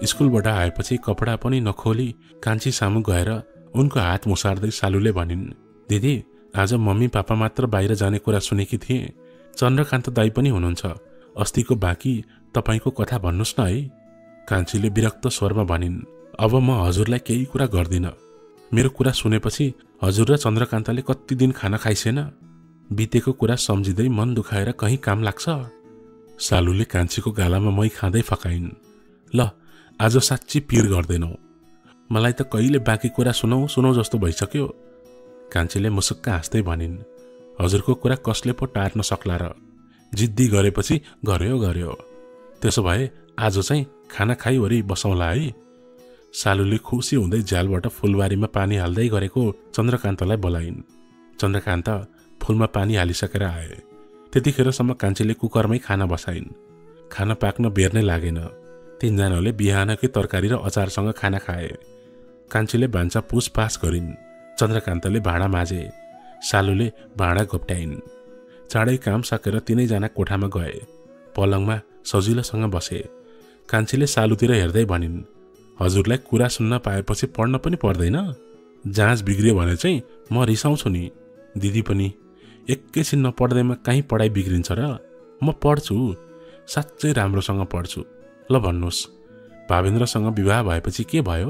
स्कुलबाट आएपछि कपडा पनि नखोली कान्छी सामु गएर उनको हात मुसार्दै सालुले भनिन्, दिदी आज मम्मी पापा मात्र बाहिर जाने कुरा सुनेकी थिए। चन्द्रकान्त दाई पनि हुनुहुन्छ। अस्तिको बाँकी तपाईको कथा भन्नुस् न है। कान्छीले विरक्त स्वरमा भनिन्, अब म हजुरलाई केही कुरा गर्दिन। मेरो कुरा सुनेपछि हजुर र चन्द्रकान्तले कति दिन खाना खाइसेन। बितेको कुरा सम्झिँदै मन दुखाएर कहीँ काम लाग्छ। सालुले कान्छीको गालामा मै खाँदै फकाइन्, ल आज साँच्ची पिर गर्दैनौ। मलाई त कहिले बाँकी कुरा सुनौ जस्तो भइसक्यो। कान्छीले मुसुक्क हाँस्दै भनिन्, हजुरको कुरा कसले पो टार्न सक्ला र। जिद्दी गरेपछि गर्यो। त्यसो भए आज चाहिँ खाना खाइवरी बसौँला है। सालुले खुसी हुँदै झ्यालबाट फुलबारीमा पानी हाल्दै गरेको चन्द्रकान्तलाई बोलाइन्। चन्द्रकान्त फुलमा पानी हालिसकेर आए। त्यतिखेरसम्म कान्छीले कुकरमै खाना बसाइन्। खाना पाक्न बेर नै लागेन। तीनजनाले बिहानकै तरकारी र अचारसँग खाना खाए। कान्छीले भान्सा पुछपाछ गरिन्। चन्द्रकान्तले भाँडा माझे। सालुले भाँडा घोप्ट्याइन्। चाँडै काम सकेर तीनैजना कोठामा गए। पलङमा सजिलोसँग बसे। कान्छीले सालुतिर हेर्दै भनिन्, हजुरलाई कुरा सुन्न पाएपछि पढ्न पनि पर्दैन। जाँच बिग्रियो भने चाहिँ म रिसाउँछु नि। दिदी पनि एकैछिन नपढ्दैमा कहीँ पढाइ बिग्रिन्छ र। म पढ्छु, साँच्चै राम्रोसँग पढ्छु। ल भन्नुहोस्, भावेन्द्रसँग विवाह भएपछि के भयो?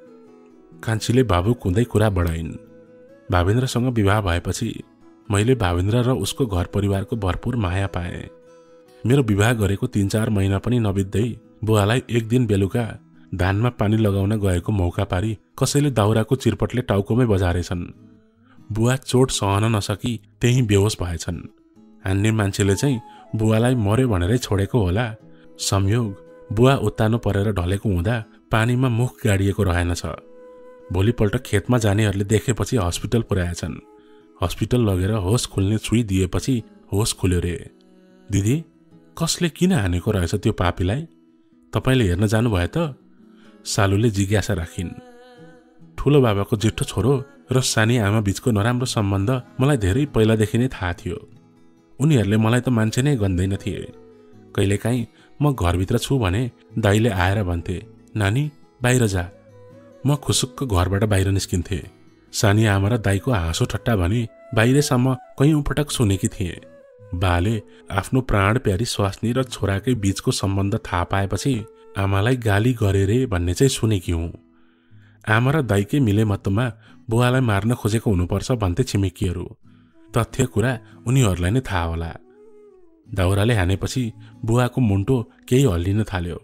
कान्छीले भावुक हुँदै कुरा बढाइन्। भावेन्द्रसँग विवाह भएपछि मैले भावेन्द्र र उसको घर परिवारको भरपूर माया पाएँ। मेरो विवाह गरेको 3-4 महिना पनि नबित्दै बुवालाई एक दिन बेलुका धानमा पानी लगाउन गएको मौका पारी कसैले दाउराको चिरपटले टाउकोमै बजारेछन्। बुवा चोट सहन नसकी त्यही बेहोस भएछन्। हान्ने मान्छेले चाहिँ बुवालाई मर्यो भनेरै छोडेको होला। संयोग बुवा उत्तानो परेर ढलेको हुँदा पानीमा मुख गाडिएको रहेनछ। भोलिपल्ट खेतमा जानेहरूले देखेपछि हस्पिटल पुर्याएछन्। हस्पिटल लगेर होस खुल्ने सुई दिएपछि होस खुल्यो रे। दिदी कसले किन हानेको रहेछ त्यो पापीलाई? तपाईले हेर्न जानुभयो त? सालुले जिज्ञासा राखिन्। ठुलो बाबाको जेठो छोरो र सानी आमा बीचको नराम्रो सम्बन्ध मलाई धेरै पहिलादेखि नै थाहा थियो। उनीहरूले मलाई त मान्छे नै गन्दैन थिए। कहिलेकाहीँ म घरभित्र छु भने दाइले आएर भन्थे, नानी बाहिर जा। म खुसुक्क घरबाट बाहिर निस्किन्थे। सानी आमा र दाइको हाँसो ठट्टा भने बाहिरसम्म कयौं पटक सुनेकी थिए। बाले आफ्नो प्राण प्यारी स्वास्नी र छोराकै बीचको सम्बन्ध थाहा पाएपछि आमालाई गाली गरे रे भन्ने चाहिँ सुनेकी हुँ। आमा र दाइकै मिलेमत्तमा बुवालाई मार्न खोजेको हुनुपर्छ भन्थे छिमेकीहरू। तथ्य कुरा उनीहरूलाई नै थाहा होला। दाउराले हानेपछि बुवाको मुन्टो केही हल्लिन थाल्यो।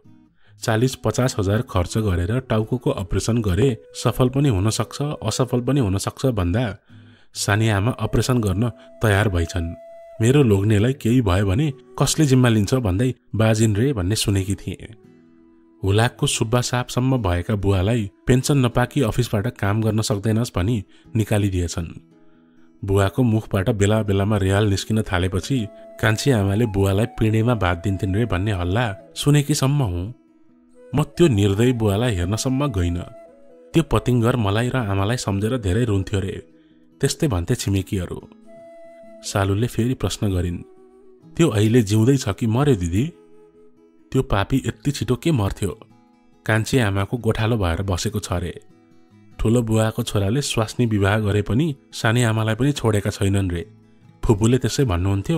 40-50 हजार खर्च गरेर टाउको अपरेसन गरे सफल पनि हुन सक्छ असफल पनि हुन सक्छ भन्दा सानी आमा अपरेसन गर्न तयार भइछन्। मेरो लोग्नेलाई केही भयो भने कसले जिम्मा लिन्छ भन्दै बाजिन रे भन्ने सुनेकी थिए। हुलाकको सुब्बा साहबसम्म भएका बुवालाई पेन्सन नपाकी अफिसबाट काम गर्न सक्दैनस् भनी निकालिदिएछन्। बुवाको मुखबाट बेला बेलामा रियाल निस्किन थालेपछि कान्छी आमाले बुवालाई पिँढीमा भात दिन्थिन् रे भन्ने हल्ला सुनेकीसम्म हुँ। म त्यो निर्दयी बुवालाई हेर्नसम्म गइन। त्यो पतिङ्गर मलाई र आमालाई सम्झेर धेरै रुन्थ्यो रे, त्यस्तै भन्थे छिमेकीहरू। सालुले फेरि प्रश्न गरिन्, त्यो अहिले जिउँदै छ कि मर्यो दिदी? त्यो पापी यति छिटो के मर्थ्यो? कान्छी आमाको गोठालो भएर बसेको छ रे। ठुलो बुवाको छोराले स्वास्नी विवाह गरे पनि सानी आमालाई पनि छोडेका छैनन् रे। फुपूले त्यसै भन्नुहुन्थ्यो।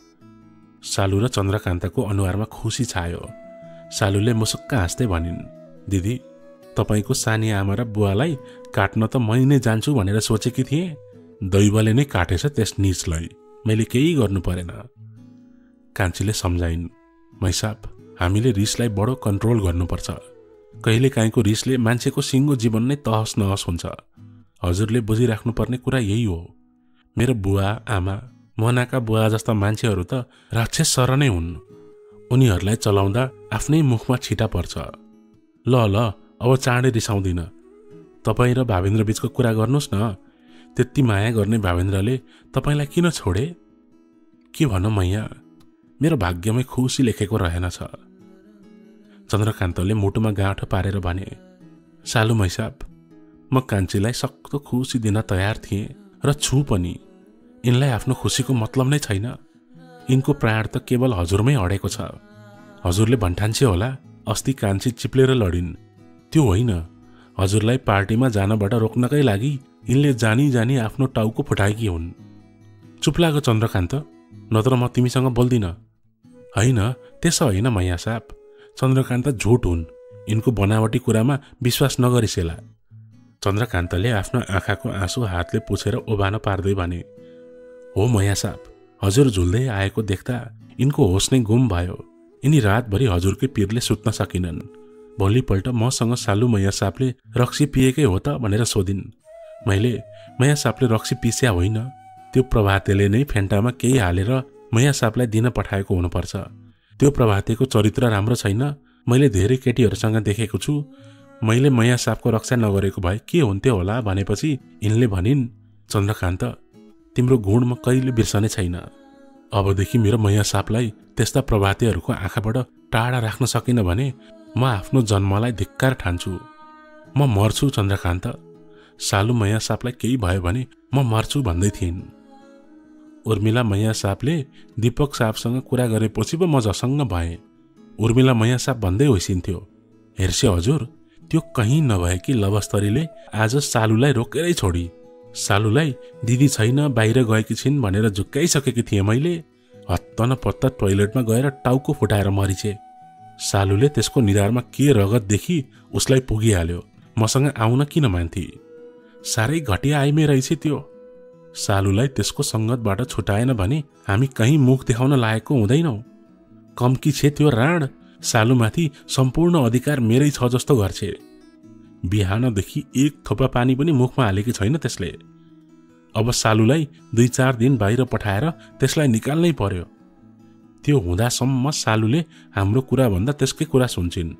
सालु र चन्द्रकान्तको अनुहारमा खुसी छायो। सालुले मुसुक्क हाँस्दै भनिन्, दिदी तपाईको सानी आमा र बुवालाई काट्न त मै नै जान्छु भनेर सोचेकी थिएँ। दैवले नै काटेछ त्यस नीचलाई, मैले केही गर्नु परेन। कान्छीले सम्झाइन्, मैसाप हामीले रिसलाई बडो कन्ट्रोल गर्नुपर्छ। कहिलेकाहीँको रिसले मान्छेको सिङ्गो जीवन नै तहस नहस हुन्छ। हजुरले बुझिराख्नुपर्ने कुरा यही हो। मेरो बुवा आमा मोहनाका बुवा जस्ता मान्छेहरू त राक्षस सर नै हुन्। उनीहरूलाई चलाउँदा आफ्नै मुखमा छिटा पर्छ। ल अब चाँडै रिसाउँदिन। तपाईँ र भावेन्द्र बीचको कुरा गर्नुहोस् न। त्यति माया गर्ने भावेन्द्रले तपाईँलाई किन छोडे? के भनौँ मैया, मेरो भाग्यमै खुसी लेखेको रहेनछ। चन्द्रकान्तले मुटुमा गाँठो पारेर भने, सालु मैसाप म कान्छीलाई सक्दो खुसी दिन तयार थिएँ र छु पनि। यिनलाई आफ्नो खुसीको मतलब नै छैन। यिनको प्राण त केवल हजुरमै अडेको छ। हजुरले भन्ठान्छे होला अस्ति कान्छी चिप्लेर लडिन्। त्यो होइन, हजुरलाई पार्टीमा जानबाट रोक्नकै लागि यिनले जानी जानी आफ्नो टाउको फुटाएकी हुन्। चुप लाग चन्द्रकान्त, नत्र म तिमीसँग बोल्दिन। होइन, त्यसो होइन मैया साहब, चन्द्रकान्त झुट हुन्, यिनको बनावटी कुरामा विश्वास नगरिसेला। चन्द्रकान्तले आफ्नो आँखाको आँसु हातले पुछेर ओबानो पार्दै भने, हो मैया साहब, हजुर झुल्दै आएको देख्दा यिनको होस नै गुम भयो। यिनी रातभरि हजुरकै पिरले सुत्न सकिनन्। भोलिपल्ट मसँग सालु मैया साहबले रक्सी पिएकै हो त भनेर सोधिन्। मैले मैया साहबले रक्सी पिस्या होइन, त्यो प्रभातेले नै फेन्टामा केही हालेर मैया साहबलाई दिन पठाएको हुनुपर्छ। त्यो प्रभातेको चरित्र राम्रो छैन, मैले धेरै केटीहरूसँग देखेको छु। मैले मैया साहबको रक्षा नगरेको भए के हुन्थ्यो होला भनेपछि यिनले भनिन्, चन्द्रकान्त, तिम्रो गुण म कहिले बिर्सने छैन। अबदेखि मेरो मैया साहबलाई त्यस्ता प्रभातेहरूको आँखाबाट टाढा राख्न सकिन भने म आफ्नो जन्मलाई धिक्कार ठान्छु। म मर्छु चन्द्रकान्त। सालु मैया साहबलाई केही भयो भने म मर्छु भन्दै थिइन्। उर्मिला मैया साहबले दीपक साहबसँग कुरा गरेपछि पो म झसङ्ग भएँ। उर्मिला मैया साहब भन्दै होइसिन्थ्यो, हेर्से हजुर, त्यो कहीँ नभएकी लवस्तरीले आज सालुलाई रोकेरै छोडी। सालुलाई दिदी छैन, बाहिर गएकी छिन् भनेर झुक्काइसकेकी थिएँ मैले। हत्त न पत्त टोइलेटमा गएर टाउको फुटाएर मरिछे। सालुले त्यसको निधारमा के रगत देखि उसलाई पुगिहाल्यो। मसँग आउन किन मान्थे? साह्रै घटिया आइमे रहेछ त्यो। सालुलाई त्यसको सङ्गतबाट छुटाएन भने हामी कहीँ मुख देखाउन लागेको हुँदैनौ। कम्की छे त्यो राण, सालुमाथि सम्पूर्ण अधिकार मेरै छ जस्तो गर्छे। बिहानदेखि एक थोपा पानी पनि मुखमा हालेकी छैन त्यसले। अब सालुलाई 2-4 दिन बाहिर पठाएर त्यसलाई निकाल्नै पर्यो। त्यो हुँदासम्म सालुले हाम्रो कुरा भन्दा त्यसकै कुरा सुन्छिन्।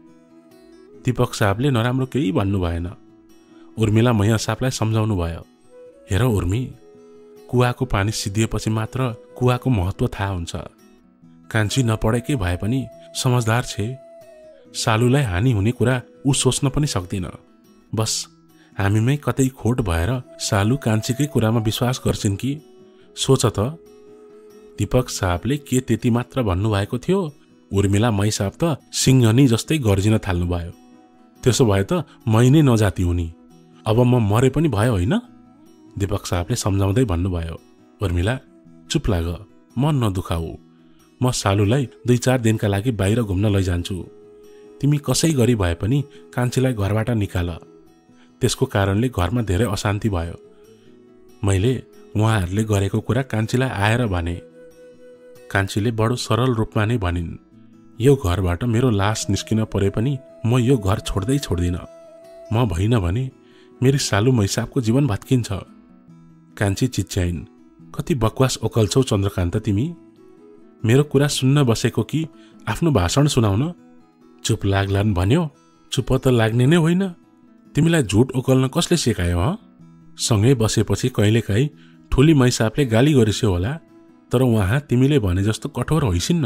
दीपक साहबले नराम्रो केही भन्नु भएन। उर्मिला मैया साहबलाई सम्झाउनु भयो, हेर उर्मी, कुवाको पानी सिद्धिएपछि मात्र कुवाको महत्त्व थाहा हुन्छ। कान्छी नपढेकै भए पनि समझदार छे। सालुलाई हानि हुने कुरा ऊ सोच्न पनि सक्दिन। बस हामीमै कतै खोट भएर सालु कान्छीकै कुरामा विश्वास गर्छिन् कि? सोच त। दीपक साहबले के त्यति मात्र भन्नुभएको थियो? उर्मिला मै साहब त सिंहनी जस्तै गर्जिन थाल्नुभयो। त्यसो भए त मै नै नजाति हुनी, अब म मरे पनि भयो होइन? दीपक साहबले सम्झाउँदै भन्नुभयो, उर्मिला चुप लाग, मन नदुखाऊ। म सालुलाई 2-4 दिनका लागि बाहिर घुम्न लैजान्छु। तिमी कसै गरी भए पनि कान्छीलाई घरबाट निकाल। त्यसको कारणले घरमा धेरै अशान्ति भयो। मैले उहाँहरूले गरेको कुरा कान्छीलाई आएर भने। कान्छीले बडो सरल रूपमा नै भनिन्, यो घरबाट मेरो लास निस्किन परे पनि म यो घर छोड्दै छोड्दिन। म भइन भने मेरी सालु मैसाबको जीवन भत्किन्छ। कान्छी चिच्याइन्, कति बकवास ओकल्छौ चन्द्रकान्त तिमी? मेरो कुरा सुन्न बसेको कि आफ्नो भाषण सुनाउन? चुप लाग्लान् भन्यो, चुप त लाग्ने नै होइन। तिमीलाई झुट ओकल्न कसले सिकायो? सँगै बसेपछि कहिलेकाहीँ ठुली मैसाबले गाली गरिस्यो होला, तर उहाँ तिमीले भने जस्तो कठोर होइसिन्न।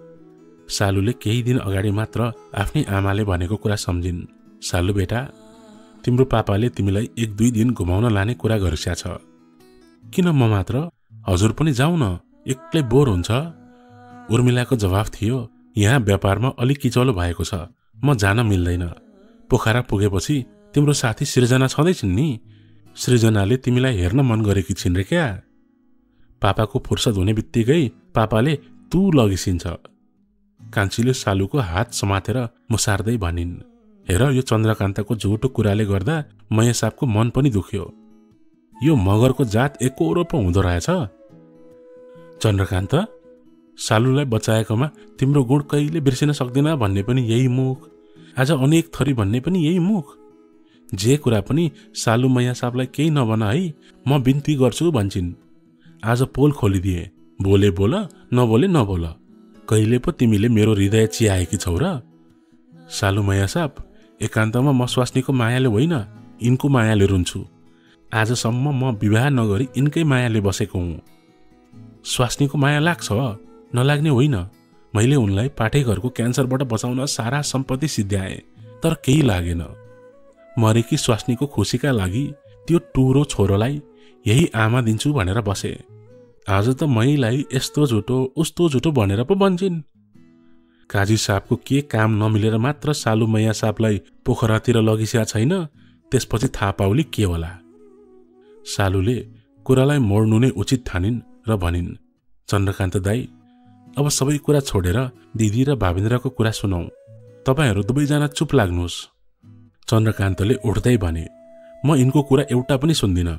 सालुले केही दिन अगाडि मात्र आफ्नै आमाले भनेको कुरा सम्झिन्। सालु बेटा, तिम्रो पापाले तिमीलाई 1-2 दिन घुमाउन लाने कुरा गरिस्या छ। किन म मात्र? हजुर पनि जाऊ न, एक्लै बोर हुन्छ। उर्मिलाको जवाफ थियो, यहाँ व्यापारमा अलिक किचलो भएको छ, म जान मिल्दैन। पोखरा पुगेपछि तिम्रो साथी सृजना छँदैछिन् नि, सृजनाले तिमीलाई हेर्न मन गरेकी छिन् रे क्या? पापाको फुर्सद हुने बित्तिकै पापाले तू लगिसिन्छ। कान्छीले सालुको हात समातेर मुसार्दै भनिन्, हेर यो चन्द्रकान्तको झुटो कुराले गर्दा मैया साहबको मन पनि दुख्यो। यो मगरको जात एकोरो पो हुँदो रहेछ। चन्द्रकान्त, सालुलाई बचाएकोमा तिम्रो गुण कहिले बिर्सिन सक्दिन भन्ने पनि यही मुख, आज अनेक थरी भन्ने पनि यही मुख। जे कुरा पनि सालु मैया साहबलाई केही नभन है, म बिन्ती गर्छु भन्छन्। आज पोल खोलिदिए, बोले बोल, नबोले नबोल। कहिले पो तिमीले मेरो हृदय चियाएकी छौ र? सालु मैया साहब, एकान्तमा म स्वास्नीको मायाले होइन, यिनको मायाले रुन्छु। आजसम्म म विवाह नगरी यिनकै मायाले बसेको हुँ। स्वास्नीको माया लाग्छ, नलाग्ने होइन। मैले उनलाई पाठेघरको क्यान्सरबाट बचाउन सारा सम्पत्ति सिद्ध्याएँ, तर केही लागेन। मरेकी स्वास्नीको खुसीका लागि त्यो टुरो छोरोलाई यही आमा दिन्छु भनेर बसे। आज त मैलाई यस्तो झुटो उस्तो झुटो भनेर पो भन्छन्। काजी साहबको के काम नमिलेर मात्र सालु मैया साहबलाई पोखरातिर लगिस्या छैन, त्यसपछि थाहा पाउली के होला। सालुले कुरालाई मोड्नु नै उचित ठानिन् र भनिन्, चन्द्रकान्त दाई, अब सबै कुरा छोडेर दिदी र भावेन्द्रको कुरा सुनौ। तपाईहरू दुवैजना चुप लाग्नुहोस्। चन्द्रकान्तले उठ्दै भने, म यिनको कुरा एउटा पनि सुन्दिन।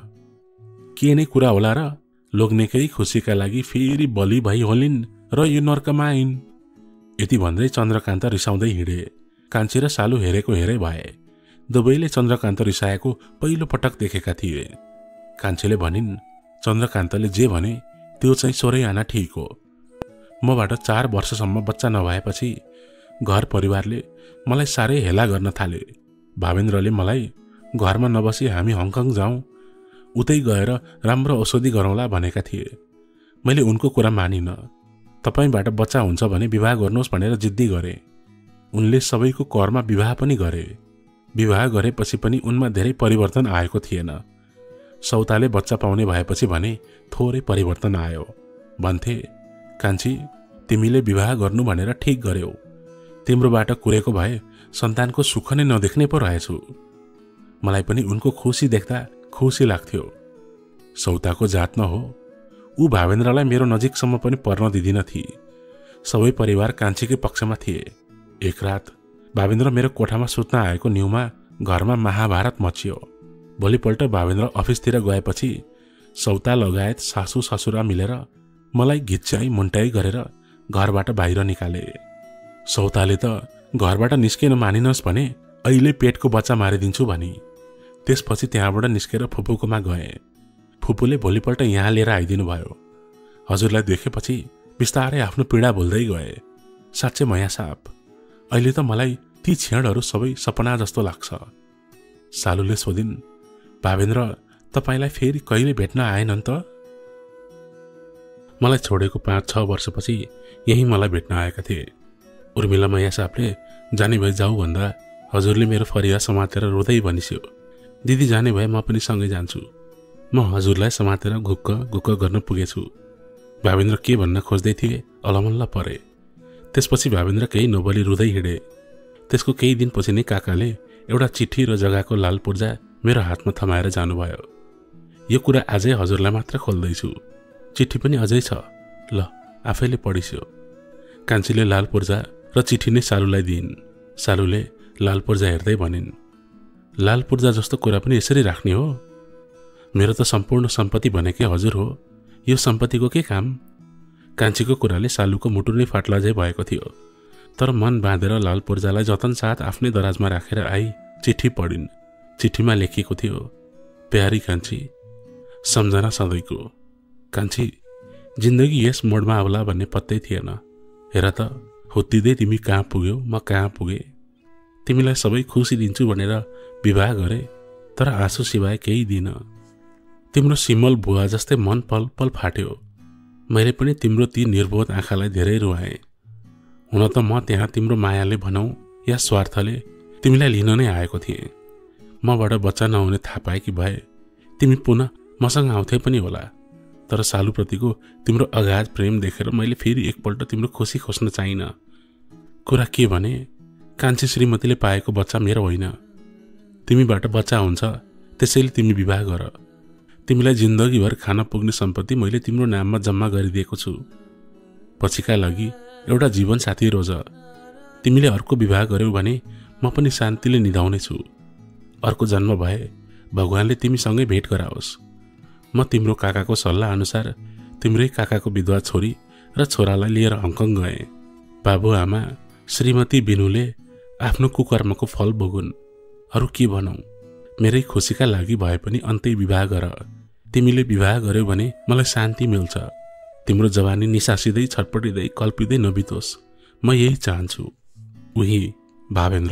के नै कुरा होला र? लोग्नेकै खुसीका लागि फेरि बलि भई होलिन् र यो नर्कमा आइन्। यति भन्दै चन्द्रकान्त रिसाउँदै हिँडे। कान्छी र सालु हेरेको हेरै भए। दुवैले चन्द्रकान्त रिसाएको पहिलो पटक देखेका थिए। कान्छीले भनिन्, चन्द्रकान्तले जे भने त्यो चाहिँ सोरै आना ठिक हो। मबाट 4 वर्षसम्म बच्चा नभएपछि घर परिवारले मलाई साह्रै हेला गर्न थाले। भावेन्द्रले मलाई घरमा नबसी हामी हङकङ जाउँ, उतै गएर राम्रो औषधि गरौँला भनेका थिए। मैले उनको कुरा मानिन। तपाईबाट बच्चा हुन्छ भने विवाह गर्नुहोस् भनेर जिद्दी गरे। उनले सबैको करमा विवाह पनि गरे। विवाह गरेपछि पनि उनमा धेरै परिवर्तन आएको थिएन। सौताले बच्चा पाउने भएपछि भने थोरै परिवर्तन आयो। भन्थे, कान्छी, तिमीले विवाह गर्नु भनेर ठिक गर्यौ। तिम्रोबाट कुरेको भए सन्तानको सुख नै नदेख्ने पो रहेछु। मलाई पनि उनको खुसी देख्दा खुसी लाग्थ्यो। सौताको जात न हो। ऊ भावेन्द्रलाई मेरो नजिकसम्म पनि पर्न दिदिन थिए। सबै परिवार कान्छीकै पक्षमा थिए। एक रात भावेन्द्र मेरो कोठामा सुत्न आएको न्युमा घरमा महाभारत मचियो। भोलिपल्ट भावेन्द्र अफिसतिर गएपछि सौता लगायत सासू ससुरा मिलेर मलाई घिच्याई मुन्टाई गरेर घरबाट बाहिर निकाले। सौताले त घरबाट निस्किन मानिनस् भने अहिले पेटको बच्चा मारिदिन्छु भनी। त्यसपछि त्यहाँबाट निस्केर फुपूकोमा गए। फुपूले भोलिपल्ट यहाँ लिएर आइदिनु भयो। हजुरलाई देखेपछि बिस्तारै आफ्नो पीडा भुल्दै गए। साँच्चै मैया साहब, अहिले त मलाई ती क्षणहरू सबै सपना जस्तो लाग्छ। सालुले सोधिन्, भावेन्द्र तपाईलाई फेरि कहिले भेट्न आएनन् त? मलाई छोडेको 5-6 वर्षपछि यही मलाई भेट्न आएका थिए। उर्मिला मैया साहबले जाने भए जाऊ भन्दा हजुरले मेरो फरिया समातेर रोदै भनिस्यो, दिदी जाने भए म पनि सँगै जान्छु। म हजुरलाई समातेर घुक्क घुक्क गर्न पुगेछु। भावेन्द्र के भन्न खोज्दै थिए अलमल्ल परे। त्यसपछि भावेन्द्र केही नबोली रुँदै हिँडे। त्यसको केही दिनपछि नै काकाले एउटा चिठी र जग्गाको लाल पूर्जा मेरो हातमा थमाएर जानुभयो। यो कुरा आजै हजुरलाई मात्र खोल्दैछु। चिठी पनि अझै छ, ल आफैले पढिस्यो। कान्छीले लाल पूर्जा र चिठी नै सालुलाई दिइन्। सालुले लाल पूर्जा हेर्दै भनिन्, लाल पूर्जा जस्तो कुरा पनि यसरी राख्ने हो? मेरो त सम्पूर्ण सम्पत्ति भनेकै हजुर हो। यो सम्पत्तिको के काम? कान्छीको कुराले सालुको मुटु नै फाट्ला झै भएको थियो। तर मन बाँधेर लाल पूर्जालाई जतन साथ आफ्नै दराजमा राखेर आई चिठी पढिन्। चिठीमा लेखिएको थियो, प्यारी कान्छी, सम्झना सधैँको। कान्छी, जिन्दगी यस मोडमा आउला भन्ने पत्तै थिएन। हेर त, हुत्तिँदै तिमी कहाँ पुग्यौ, म कहाँ पुगे। तिमीलाई सबै खुसी दिन्छु भनेर विवाह गरे, तर आँसु सिवाय केही दिन। तिम्रो सिमल भुवा जस्तै मन पल पल फाट्यो। मैले पनि तिम्रो ती निर्बोध आँखालाई धेरै रुवाएँ। हुन त म त्यहाँ तिम्रो मायाले भनौँ या स्वार्थले तिमीलाई लिन नै आएको थिएँ। मबाट बच्चा नहुने थाहा पाएकी भए तिमी पुनः मसँग आउँथे पनि होला। तर सालुप्रतिको तिम्रो अगाध प्रेम देखेर मैले फेरि एकपल्ट तिम्रो खुसी खोज्न चाहिन। कुरा के भने, कान्छी श्रीमतीले पाएको बच्चा मेरो होइन। तिमीबाट बच्चा हुन्छ, त्यसैले तिमी विवाह गर। तिमीलाई जिन्दगीभर खान पुग्ने सम्पत्ति मैले तिम्रो नाममा जम्मा गरिदिएको छु। पछिका लागि एउटा जीवन साथी रोज। तिमीले अर्को विवाह गर्यौ भने म पनि शान्तिले निधाउने छु। अर्को जन्म भए भगवानले तिमीसँगै भेट गराओस्। म तिम्रो काकाको सल्लाह अनुसार तिम्रै काकाको विधवा छोरी र छोरालाई लिएर हङकङ गएँ। बाबुआमा श्रीमती बिनुले आफ्नो कुकर्मको फल भोगुन्। अरू के भनौँ, मेरै खुसीका लागि भए पनि अन्तै विवाह गर। तिमीले विवाह गर्यौ भने मलाई शान्ति मिल्छ। तिम्रो जवानी निसासिँदै छटपटिँदै कल्पिँदै नबितोस्, म यही चाहन्छु। उही भावेन्द्र।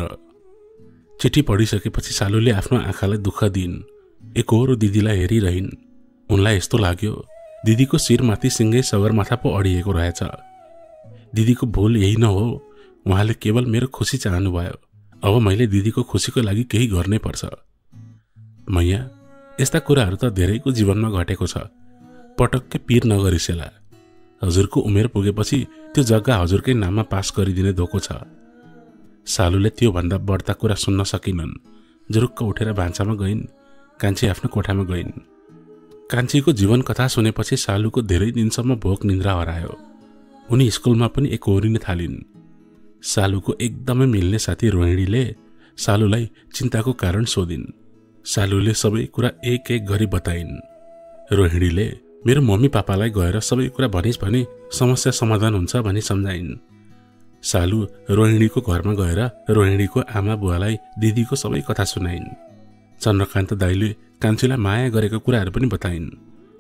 चिठी पढिसकेपछि सालुले आफ्नो आँखालाई दुःख दिइन्। एकहोरो दिदीलाई हेरिरहिन्। उनलाई यस्तो लाग्यो दिदीको शिरमाथि सिँगै सगरमाथा पो अडिएको रहेछ। दिदीको भूल यही न हो, उहाँले केवल मेरो खुसी चाहनुभयो। अब मैले दिदीको खुसीको लागि केही गर्नै पर्छ। मैया, यस्ता कुराहरू त धेरैको जीवनमा घटेको छ। पटक्कै पिर नगरिसेला। हजुरको उमेर पुगेपछि त्यो जग्गा हजुरकै नाममा पास गरिदिने धोको छ। सालुले त्यो भन्दा बढ्ता कुरा सुन्न सकिनन्। जुरुक्क उठेर भान्सामा गइन्। कान्छी आफ्नो कोठामा गइन्। कान्छीको जीवन कथा सुनेपछि सालुको धेरै दिनसम्म भोक निन्द्रा हरायो। उनी स्कुलमा पनि एकहोरिन थालिन्। सालुको एकदमै मिल्ने साथी रोहिणीले सालुलाई चिन्ताको कारण सोधिन्। सालुले सबै कुरा एक एक गरी बताइन्। रोहिणीले मेरो मम्मी पापालाई गएर सबै कुरा भनिस् भने समस्या समाधान हुन्छ भनी सम्झाइन्। सालु रोहिणीको घरमा गएर रोहिणीको आमा बुवालाई दिदीको सबै कथा सुनाइन्। चन्द्रकान्त दाइले कान्छीलाई माया गरेको कुराहरू पनि बताइन्।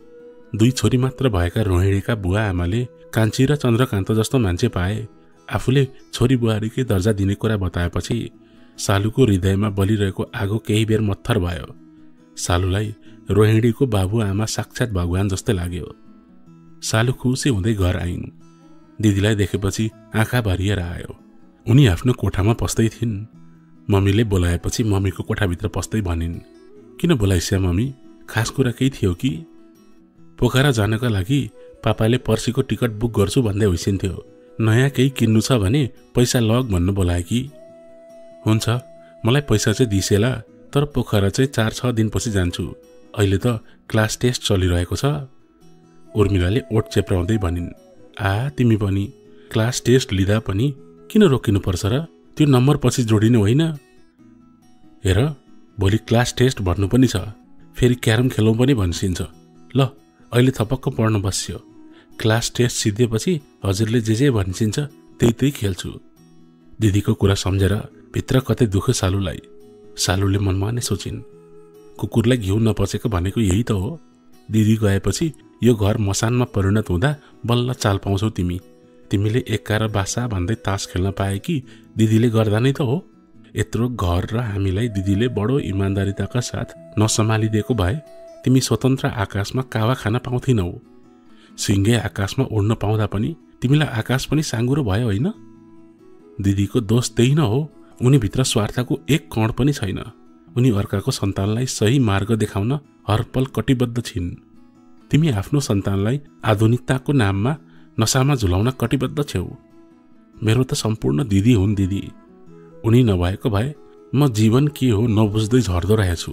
2 छोरी मात्र भएका रोहिणीका बुवा आमाले कान्छी र चन्द्रकान्त जस्तो मान्छे पाए आफूले छोरी बुहारीकै दर्जा दिने कुरा बताएपछि सालुको हृदयमा बलिरहेको आगो केही बेर मत्थर भयो। सालुलाई रोहिणीको बाबुआमा साक्षात भगवान जस्तै लाग्यो। सालु खुसी हुँदै घर आइन्। दिदीलाई देखेपछि आँखा भरिएर आयो। उनी आफ्नो कोठामा पस्दै थिइन्। मम्मीले बोलाएपछि मम्मीको कोठाभित्र पस्दै भनिन्, किन बोलाइस्या मम्मी, खास कुरा केही थियो कि? पोखरा जानका लागि पापाले पर्सीको टिकट बुक गर्छु भन्दै होइसिन्थ्यो। नयाँ केही किन्नु छ भने पैसा लग भन्नु बोलाए कि? हुन्छ, मलाई पैसा चाहिँ दिसेला, तर पोखरा चाहिँ 4-6 दिनपछि जान्छु। अहिले त क्लास टेस्ट चलिरहेको छ। उर्मिलाले ओठ चेप्राउँदै भनिन्, तिमी पनि क्लास टेस्ट लिँदा पनि किन रोकिनुपर्छ र? त्यो नम्बर पछि जोडिनु होइन? हेर, भोलि क्लास टेस्ट भन्नु पनि छ, फेरि क्यारम खेलौँ पनि भनिसिन्छ। ल, अहिले थपक्क पढ्नु बस्यो। क्लास टेस्ट सिद्धिएपछि हजुरले जे भनिसिन्छ त्यही खेल्छु। दिदीको कुरा सम्झेर भित्र कतै दुःख सालुलाई। सालुले मनमा नै सोचिन्, कुकुरलाई घिउ नपचेको भनेको यही त हो। दिदी गएपछि यो घर मसानमा परिणत हुँदा बल्ल चाल पाउँछौ तिमीले एक्का र बासा भन्दै तास खेल्न पाए कि दिदीले गर्दा नै त हो। यत्रो घर र हामीलाई दिदीले बडो इमान्दारिताका साथ नसम्हालिदिएको भए तिमी स्वतन्त्र आकाशमा कावा खान पाउँथिनौ। सिङ्गे आकाशमा उड्न पाउँदा पनि तिमीलाई आकाश पनि साँगुरो भयो होइन? दिदीको दोष त्यही न हो। उनी भित्र स्वार्थको एक कण पनि छैन। उनी अर्काको सन्तानलाई सही मार्ग देखाउन हरपल कटिबद्ध छिन्। तिमी आफ्नो सन्तानलाई आधुनिकताको नाममा नसामा झुलाउन कटिबद्ध छेउ। मेरो त सम्पूर्ण दिदी हुन् दिदी। उनी नभएको भए म जीवन के हो नबुझ्दै झर्दो रहेछु।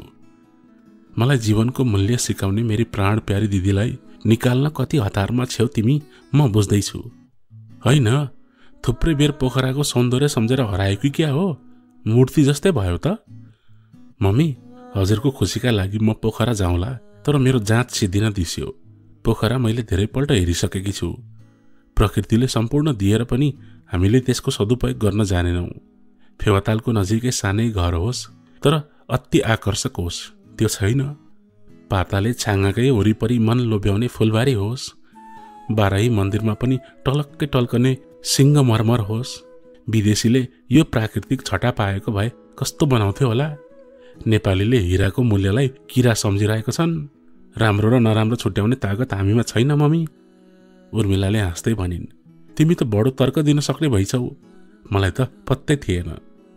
मलाई जीवनको मूल्य सिकाउने मेरी प्राण प्यारी दिदीलाई निकाल्न कति हतारमा छेउ तिमी, म बुझ्दैछु। होइन, थुप्रै बेर पोखराको सौन्दर्य सम्झेर हराएको क्या हो, मूर्ति जस्तै भयो त। मम्मी, हजुरको खुसीका लागि म पोखरा जाउँला, तर मेरो जाँच सिद्धिन दिस्यो। पोखरा मैले धेरैपल्ट हेरिसकेकी छु। प्रकृतिले सम्पूर्ण दिएर पनि हामीले त्यसको सदुपयोग गर्न जानेनौँ। फेवातालको नजिकै सानै घर होस्, तर अति आकर्षक होस्, त्यो छैन। पाताले छाँगाकै वरिपरि मन लोभ्याउने फुलबारी होस्। बाराही मन्दिरमा पनि टलक्कै टल्कने सिंहमरमर होस्। विदेशीले यो प्राकृतिक छटा पाएको भए कस्तो बनाउँथ्यो होला। नेपालीले हिराको मूल्यलाई किरा सम्झिरहेका छन्। राम्रो र नराम्रो छुट्याउने तागत हामीमा छैन मम्मी। उर्मिलाले हाँस्दै भनिन्, तिमी त बडो तर्क दिन सक्ने भइछौ। मलाई त पत्तै थिएन।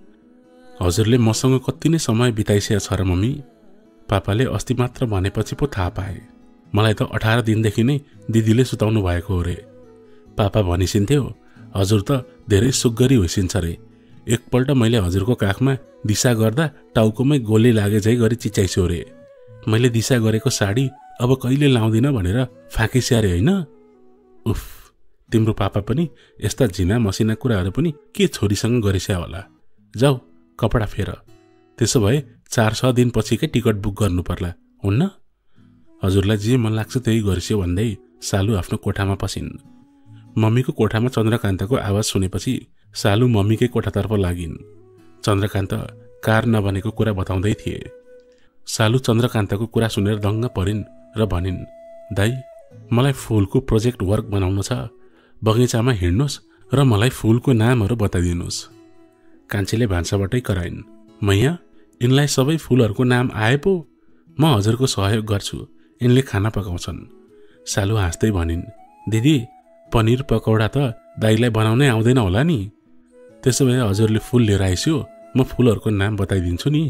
हजुरले मसँग कति नै समय बिताइसकेको छ र मम्मी? पापाले अस्ति मात्र भनेपछि पो थाहा पाए। मलाई त 18 दिनदेखि नै दिदीले सुताउनु भएको हो रे। पापा भनिसिन्थ्यो, हजुर त धेरै सुग्गरी होइसिन्छ रे। एकपल्ट मैले हजुरको काखमा दिशा गर्दा टाउकोमै गोली लागे झै गरी चिच्याइसो रे। मैले दिशा गरेको साडी अब कहिले लाउँदिन भनेर फाँकिस्यारे होइन? उफ, तिम्रो पापा पनि यस्ता झिना मसिना कुराहरू पनि के छोरीसँग गरिस्या होला। जाऊ, कपडा फेर। त्यसो भए 4-6 दिनपछिकै टिकट बुक गर्नु पर्ला, हुन्न? हजुरलाई जे मन लाग्छ त्यही गरिस्यो भन्दै सालु आफ्नो कोठामा पसिन्। मम्मीको कोठामा चन्द्रकान्तको आवाज सुनेपछि सालु मम्मीकै कोठातर्फ लागिन्। चन्द्रकान्त कार नबनेको कुरा बताउँदै थिए। सालु चन्द्रकान्तको कुरा सुनेर दङ्ग परिन् र भनिन्, दाइ, मलाई फुलको प्रोजेक्ट वर्क बनाउनु छ। बगैँचामा हिँड्नुहोस् र मलाई फुलको नामहरू बताइदिनुहोस्। कान्छीले भान्साबाटै कराइन्, मैया, यिनलाई सबै फुलहरूको नाम आए पो? म हजुरको सहयोग गर्छु, यिनले खाना पकाउँछन्। सालु हाँस्दै भनिन्, दिदी, पनिर पकौडा त दाइलाई बनाउनै आउँदैन होला नि। त्यसो भए हजुरले फुल लिएर आइस्यो, म फुलहरूको नाम बताइदिन्छु नि।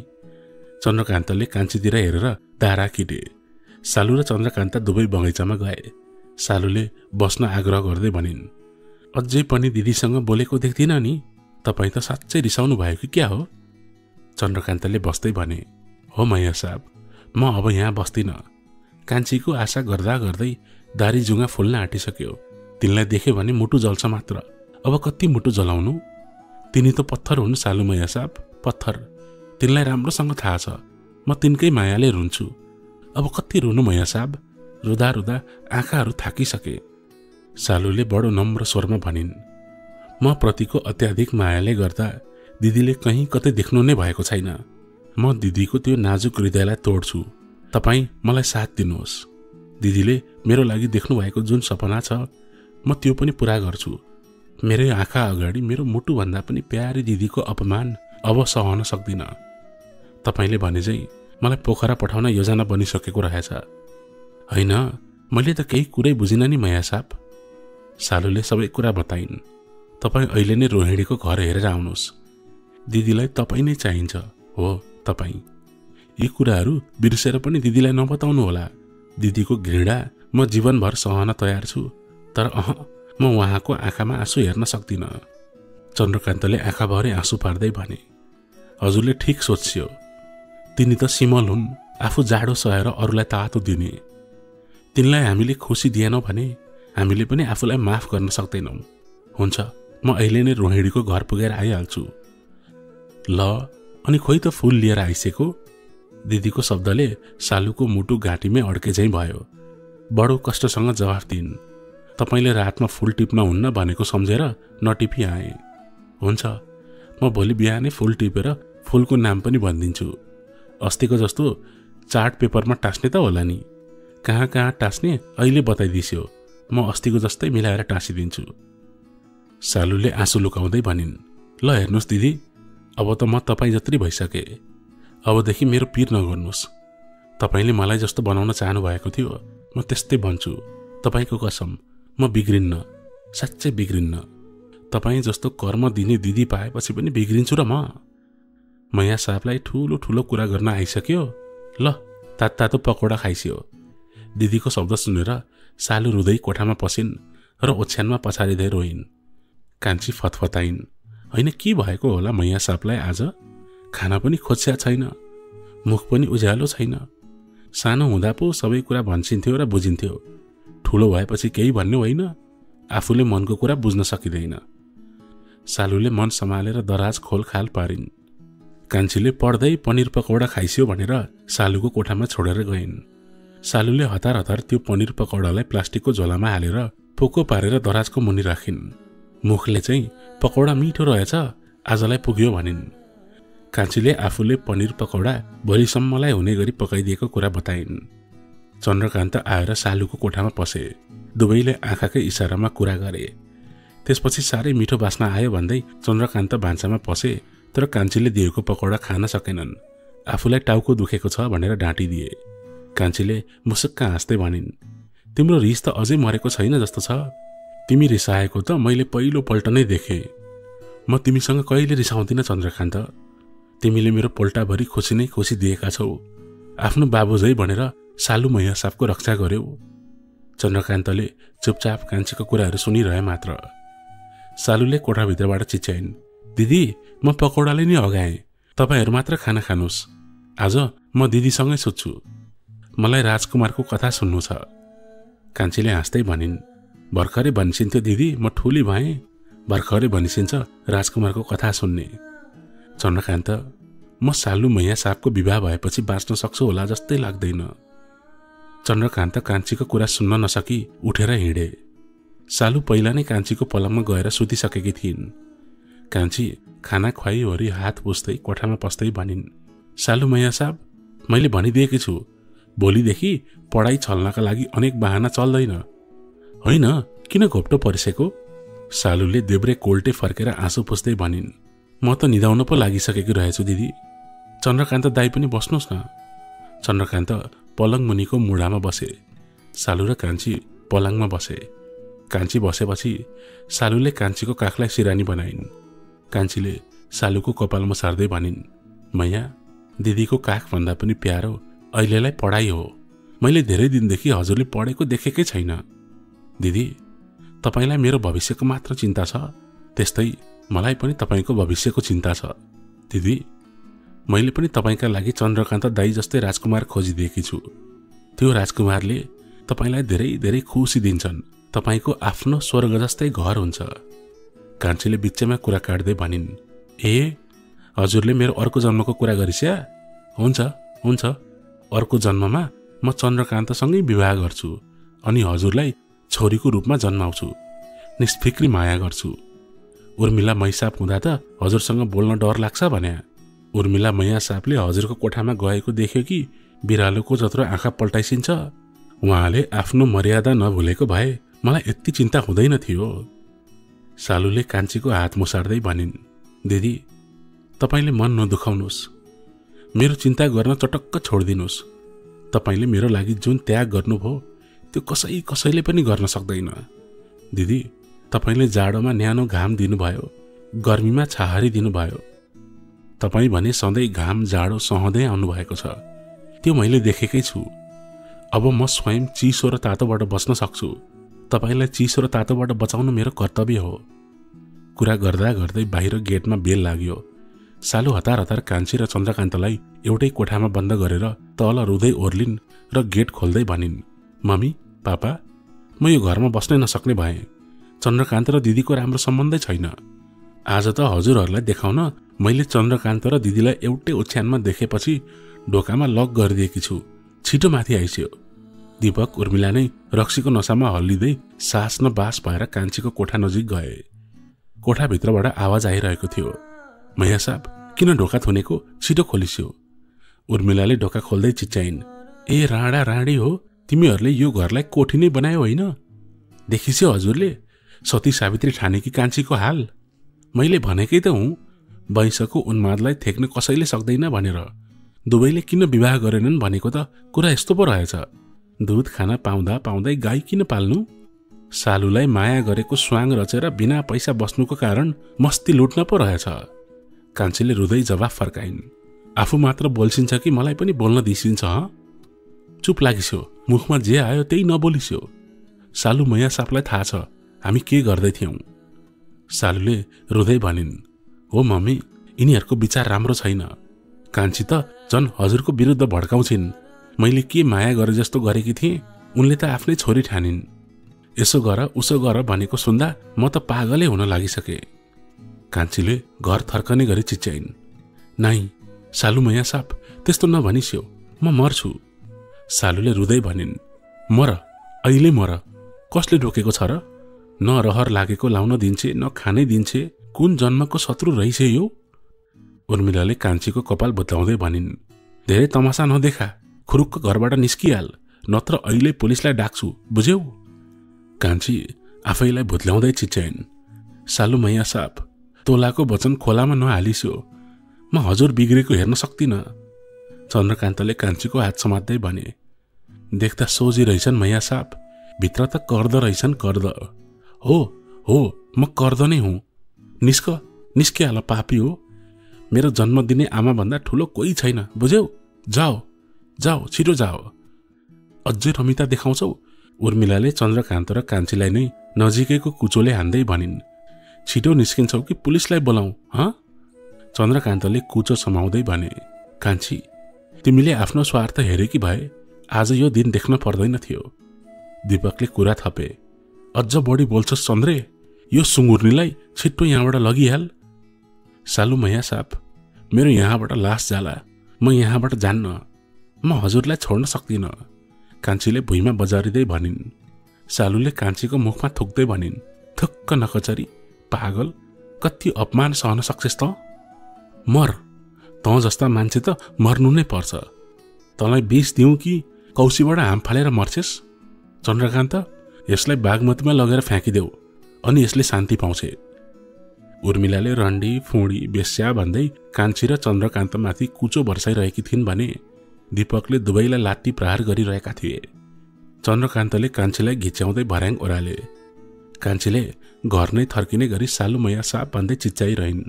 चन्द्रकान्तले कान्छीतिर हेरेर दारा किटे। सालु र चन्द्रकान्त दुवै बगैँचामा गए। सालुले बस्न आग्रह गर्दै भनिन्। अझै पनि दिदीसँग बोलेको देख्दिन नि, तपाईँ त साँच्चै रिसाउनु भयो कि क्या हो? चन्द्रकान्तले बस्दै भने, हो मैया साहब, म अब यहाँ बस्दिन। कान्छीको आशा गर्दा गर्दै दारी जुङ्गा फुल्न आँटिसक्यो। तिनलाई देख्यो भने मुटु जल्छ मात्र। अब कति मुटु जलाउनु? तिनी त पत्थर हुन् सालु मैया साहब, पत्थर। तिनलाई राम्रोसँग थाहा छ म तिनकै मायाले रुन्छु। अब कति रुनु मैया साहब? रुदा रुदा आँखाहरू थाकिसके। सालुले बडो नम्र स्वरमा भनिन्, म प्रतिको अत्याधिक मायाले गर्दा दिदीले कहीँ कतै देख्नु नै भएको छैन। म दिदीको त्यो नाजुक हृदयलाई तोड्छु। तपाईँ मलाई साथ दिनुहोस्। दिदीले मेरो लागि देख्नु भएको जुन सपना छ म त्यो पनि पुरा गर्छु। मेरै आँखा अगाडि मेरो मुटुभन्दा पनि प्यारी दिदीको अपमान अब सहन सक्दिन। तपाईले भने चाहिँ मलाई पोखरा पठाउन योजना बनिसकेको रहेछ। होइन, मैले त केही कुरै बुझिन नि मैया साहब। सालुले सबै कुरा बताइन्। तपाईँ अहिले नै रोहिणीको घर हेरेर आउनुहोस्। दिदीलाई तपाईँ नै चाहिन्छ। हो, तपाईँ। यी कुराहरू बिर्सेर पनि दिदीलाई नबताउनु होला। दिदीको घृणा म जीवनभर सहन तयार छु, तर म उहाँको आँखामा आँसु हेर्न सक्दिन। चन्द्रकान्तले आँखाभरि आँसु पार्दै भने, हजुरले ठिक सोच्यो। तिनी त सिमल हुन्, आफू जाडो सहेर अरूलाई तातो दिने। तिनलाई हामीले खुसी दिएनौँ भने हामीले पनि आफूलाई माफ गर्न सक्दैनौँ। हुन्छ, म अहिले नै रोहिणीको घर पुगेर आइहाल्छु। ल, अनि खोइ त फूल लिएर आइसेको? दिदीको शब्दले सालुको मुटु घाँटीमै अड्के झैँ भयो। बडो कष्टसँग जवाफ दिइन्, तपाईले रातमा फूल टिप्न हुन्न भनेको सम्झेर नटिपी आएँ। हुन्छ, म भोलि बिहानै फूल टिपेर फूलको नाम पनि भनिदिन्छु। अस्तिको जस्तो चार्ट पेपरमा टाँस्ने त होला नि? कहाँ कहाँ टाँस्ने अहिले बताइदिस्यो। म अस्तिको जस्तै मिलाएर टाँसिदिन्छु। सालुले आँसु लुकाउँदै भनिन्, ल हेर्नुहोस् दिदी, अब त म तपाईँ जत्री भइसके। अबदेखि मेरो पिर नगर्नुहोस्। तपाईँले मलाई जस्तो बनाउन चाहनु भएको थियो, म त्यस्तै भन्छु। तपाईँको कसम, म बिग्रिन्न, साँच्चै बिग्रिन्न। तपाईँ जस्तो कर्म दिने दिदी पाएपछि पनि बिग्रिन्छु र म। मैया साहबलाई ठुलो ठुलो कुरा गर्न आइसक्यो। ल, तातो पकौडा खाइसियो। दिदीको शब्द सुनेर सालु रुँदै कोठामा पसिन् र ओछ्यानमा पछारिँदै रोइन्। कान्छी फतफताइन्, होइन के भएको होला मैया साहबलाई आज? खाना पनि खोज्या छैन, मुख पनि उज्यालो छैन। सानो हुँदा पो सबै कुरा भन्छिन्थ्यो र बुझिन्थ्यो। ठुलो भएपछि केही भन्ने होइन, आफूले मनको कुरा बुझ्न सकिँदैन। सालुले मन सम्हालेर दराज खोलखाल पारिन्। कान्छीले पढ्दै पनिर पकौडा खाइस्यो भनेर सालुको कोठामा छोडेर गइन्। सालुले हतार हतार त्यो पनिर पकौडालाई प्लास्टिकको झोलामा हालेर पोको पारेर दराजको मुनि राखिन्। मुखले चाहिँ पकौडा मिठो रहेछ, आजलाई पुग्यो भनिन्। कान्छीले आफूले पनिर पकौडा भोलिसम्मलाई हुने गरी पकाइदिएको कुरा बताइन्। चन्द्रकान्त आएर सालुको कोठामा पसे। दुवैले आँखाकै इसारामा कुरा गरे। त्यसपछि साह्रै मिठो बास्ना आयो भन्दै चन्द्रकान्त भान्सामा पसे, तर कान्छीले दिएको पकौडा खान सकेनन्। आफूलाई टाउको दुखेको छ भनेर डाँटिदिए। कान्छीले मुसुक्क हाँस्दै भनिन्, तिम्रो रिस त अझै मरेको छैन जस्तो छ। तिमी रिसाएको त मैले पहिलो पल्ट नै देखेँ। म तिमीसँग कहिले रिसाउँदिन चन्द्रकान्त। तिमीले मेरो पल्टाभरि खुसी नै खुसी दिएका छौ। आफ्नो बाबुझै भनेर सालु मैया साहबको रक्षा गर्यौ। चन्द्रकान्तले चुपचाप कान्छीको कुराहरू सुनिरहे मात्र। सालुले कोठाभित्रबाट चिच्याइन्, दिदी म पकौडाले नै अगाएँ, तपाईँहरू मात्र खाना खानुहोस्। आज म दिदीसँगै सुत्छु। मलाई राजकुमारको कथा सुन्नु छ। कान्छीले हाँस्दै भनिन्, भर्खरै भनिसिन्थ्यो दिदी म ठुली भएँ, भर्खरै भनिसिन्छ राजकुमारको कथा सुन्ने। चन्द्रकान्त, म सालु मैया साहबको विवाह भएपछि बाँच्न सक्छु होला जस्तै लाग्दैन। चन्द्रकान्त कान्छीको कुरा सुन्न नसकी उठेर हिँडे। सालु पहिला नै कान्छीको पलङमा गएर सुतिसकेकी थिइन्। कान्छी खाना खुवाइवरी हात पुस्दै कोठामा पस्दै भनिन्, सालु मैया साहब, मैले भनिदिएकी छु, भोलिदेखि पढाइ छल्नका लागि अनेक बहाना चल्दैन। होइन, किन घोप्टो परिसेको? सालुले देब्रे कोल्टे फर्केर आँसु पुस्दै भनिन्, म त निदाउन पो लागिसकेकी रहेछु दिदी। चन्द्रकान्त दाई पनि बस्नुहोस् न। चन्द्रकान्त पलङ मुनिको मुढामा बसे। सालु र कान्छी पलङमा बसे। कान्छी बसेपछि सालुले कान्छीको काखलाई सिरानी बनाइन्। कान्छीले सालुको कपालमा सार्दै भनिन्, मैया, दिदीको काखभन्दा पनि प्यारो अहिलेलाई पढाइ हो। मैले धेरै दिनदेखि हजुरले पढेको देखेकै छैन। दिदी, तपाईलाई मेरो भविष्यको मात्र चिन्ता छ, त्यस्तै मलाई पनि तपाईको भविष्यको चिन्ता छ। दिदी, मैले पनि तपाईका लागि चन्द्रकान्त दाई जस्तै राजकुमार खोजिदिएकी छु। त्यो राजकुमारले तपाईलाई धेरै धेरै खुसी दिन्छन्। तपाईको आफ्नो स्वर्ग जस्तै घर हुन्छ। कान्छीले बिचैमा कुरा काट्दै भनिन्, ए हजुरले मेरो अर्को जन्मको कुरा गरिस्या? हुन्छ हुन्छ, अर्को जन्ममा म चन्द्रकान्तसँगै विवाह गर्छु अनि हजुरलाई छोरीको रूपमा जन्माउँछु। निष्फिक्री माया गर्छु। उर्मिला मैसाप हुँदा त हजुरसँग बोल्न डर लाग्छ भन्या। उर्मिला मैयासापले हजुरको कोठामा गएको देख्यो कि बिरालोको जत्रो आँखा पल्टाइसिन्छ। उहाँले आफ्नो मर्यादा नभुलेको भए मलाई यति चिन्ता हुँदैन थियो। सालुले कान्छीको हात मुसार्दै भनिन्, दिदी, तपाईले मन नदुखाउनुहोस्। मेरो चिन्ता गर्न चटक्क छोडिदिनुहोस्। तपाईले मेरो लागि जुन त्याग गर्नुभयो त्यो कसैले पनि गर्न सक्दैन। दिदी, तपाईले जाडोमा न्यानो घाम दिनुभयो, गर्मीमा छाहारी दिनुभयो। तपाईँ भने सधैँ घाम जाडो सहँदै आउनुभएको छ। त्यो मैले देखेकै छु। अब म स्वयं चिसो र तातोबाट बस्न सक्छु। तपाईलाई चिसो र तातोबाट बचाउनु मेरो कर्तव्य हो। कुरा गर्दा गर्दै बाहिर गेटमा बेल लाग्यो। सालु हतार हतार कान्छी र चन्द्रकान्तलाई एउटै कोठामा बन्द गरेर तल रुँदै ओर्लिन् र गेट खोल्दै भनिन्, मम्मी, पापा, म यो घरमा बस्नै नसक्ने भएँ। चन्द्रकान्त र दिदीको राम्रो सम्बन्धै छैन। आज त हजुरहरूलाई देखाउन मैले चन्द्रकान्त र दिदीलाई एउटै ओछ्यानमा देखेपछि ढोकामा लक गरिदिएकी छु। छिटो माथि आइस्यो। दीपक उर्मिला नै रक्सीको नसामा हल्लिँदै सास न बास भएर कान्छीको कोठा नजिक गए। कोठाभित्रबाट आवाज आइरहेको थियो, मैयासाप, किन ढोका थुनेको? छिटो खोलिस्यो। उर्मिलाले ढोका खोल्दै चिच्याइन्, ए राणा राणी हो, तिमीहरूले यो घरलाई कोठी नै बनायो होइन? देखिस्यो हजुरले सती सावित्री ठानेकी कान्छीको हाल? मैले भनेकै त हुँ, वैंशको उन्मादलाई थेक्न कसैले सक्दैन भनेर। दुवैले किन विवाह गरेनन् भनेको त कुरा यस्तो पो रहेछ। दुध खान पाउँदा पाउँदै गाई किन पाल्नु? सालुलाई माया गरेको स्वाङ रचेर बिना पैसा बस्नुको कारण मस्ती लुट्न पो रहेछ। कान्छीले रुँदै जवाफ फर्काइन्, आफू मात्र बोल्सिन्छ कि मलाई पनि बोल्न दिसिन्छ? चुप लागिस्यो, मुखमा जे आयो त्यही नबोलिस्यो। सालु मैयासापलाई थाहा छ हामी के गर्दै थियौं। सालुले रुँदै भनिन्, हो मम्मी, यिनीहरूको विचार राम्रो छैन। कान्छी त झन् हजुरको विरुद्ध भड्काउँछिन्। मैले के माया गरे जस्तो गरेकी थिएँ, उनले त आफ्नै छोरी ठानिन्। यसो गर उसो गर भनेको सुन्दा म त पागलै हुन लागिसके। कान्छीले घर थर्कने गरी चिच्याइन्, नाइ सालु मैयासाप, त्यस्तो नभनिस्यो, म मर्छु। सालुले रुँदै भनिन्, मर, अहिले मर, कसले रोकेको छ र? न रहर लागेको लाउन दिन्छे, न खानै दिन्छे। कुन जन्मको शत्रु रहिछे यो? उर्मिलाले कान्छीको कपाल भुत्लाउँदै भनिन्, धेरै तमासा नदेखा, खुरुक्क घरबाट निस्किहाल, नत्र अहिले पुलिसलाई डाक्छु, बुझ्यौ? कान्छी आफैलाई भुत्लाउँदै चिच्याइन्, सालु मैयासाप, तोलाको वचन खोलामा नहालिस्यो। म हजुर बिग्रेको हेर्न सक्दिनँ। चन्द्रकान्तले कान्छीको हात समात्दै भने, देख्दा सोझी रहेछन् मैयासाप, भित्र त कर्द रहेछन्, कर्द। हो हो, म कर्द नै हुँ। निस्किहाल पापी हो। मेरो जन्म दिने आमाभन्दा ठुलो कोही छैन, बुझ्यौ? जाओ जाओ, छिटो जाओ। अझै रमिता देखाउँछौ? उर्मिलाले चन्द्रकान्त र कान्छीलाई नै नजिकैको कुचोले हान्दै भनिन्, छिटो निस्किन्छौ कि पुलिसलाई बोलाऊ? हँ? चन्द्रकान्तले कुचो समाउँदै भने, कान्छी, तिमीले आफ्नो स्वार्थ हेरेकी भए आज यो दिन देख्न पर्दैन थियो। दीपकले कुरा थपे, अझ बढी बोल्छस् चन्द्रे, यो सुँगुर्नीलाई छिट्टो यहाँबाट लगिहाल। सालु मैयासाप, मेरो यहाँबाट लास जाला, म यहाँबाट जान्न, म हजुरलाई छोड्न सक्दिनँ। कान्छीले भुइँमा बजारिँदै भनिन्। सालुले कान्छीको मुखमा थुक्दै भनिन्, थुक्क नकचरी, पागल, कति अपमान सहन सक्छस् त? मर, तँ जस्ता मान्छे त मर्नु नै पर्छ। तँलाई विष दिउँ कि कौसीबाट हाम फालेर मर्छेस्? चन्द्रकान्त, यसलाई बागमतीमा लगेर फ्याँकिदेऊ, अनि यसले शान्ति पाउँछे। उर्मिलाले रन्डी फुँडी बेस्या भन्दै कान्छी र चन्द्रकान्तमाथि कुचो बर्साइरहेकी थिइन् भने दीपकले दुवैलाई लात्ती प्रहार गरिरहेका थिए। चन्द्रकान्तले कान्छीलाई घिच्याउँदै भर्याङ ओह्राले। कान्छीले घर नै थर्किने गरी सालु मैयासाप भन्दै चिच्याइरहन्।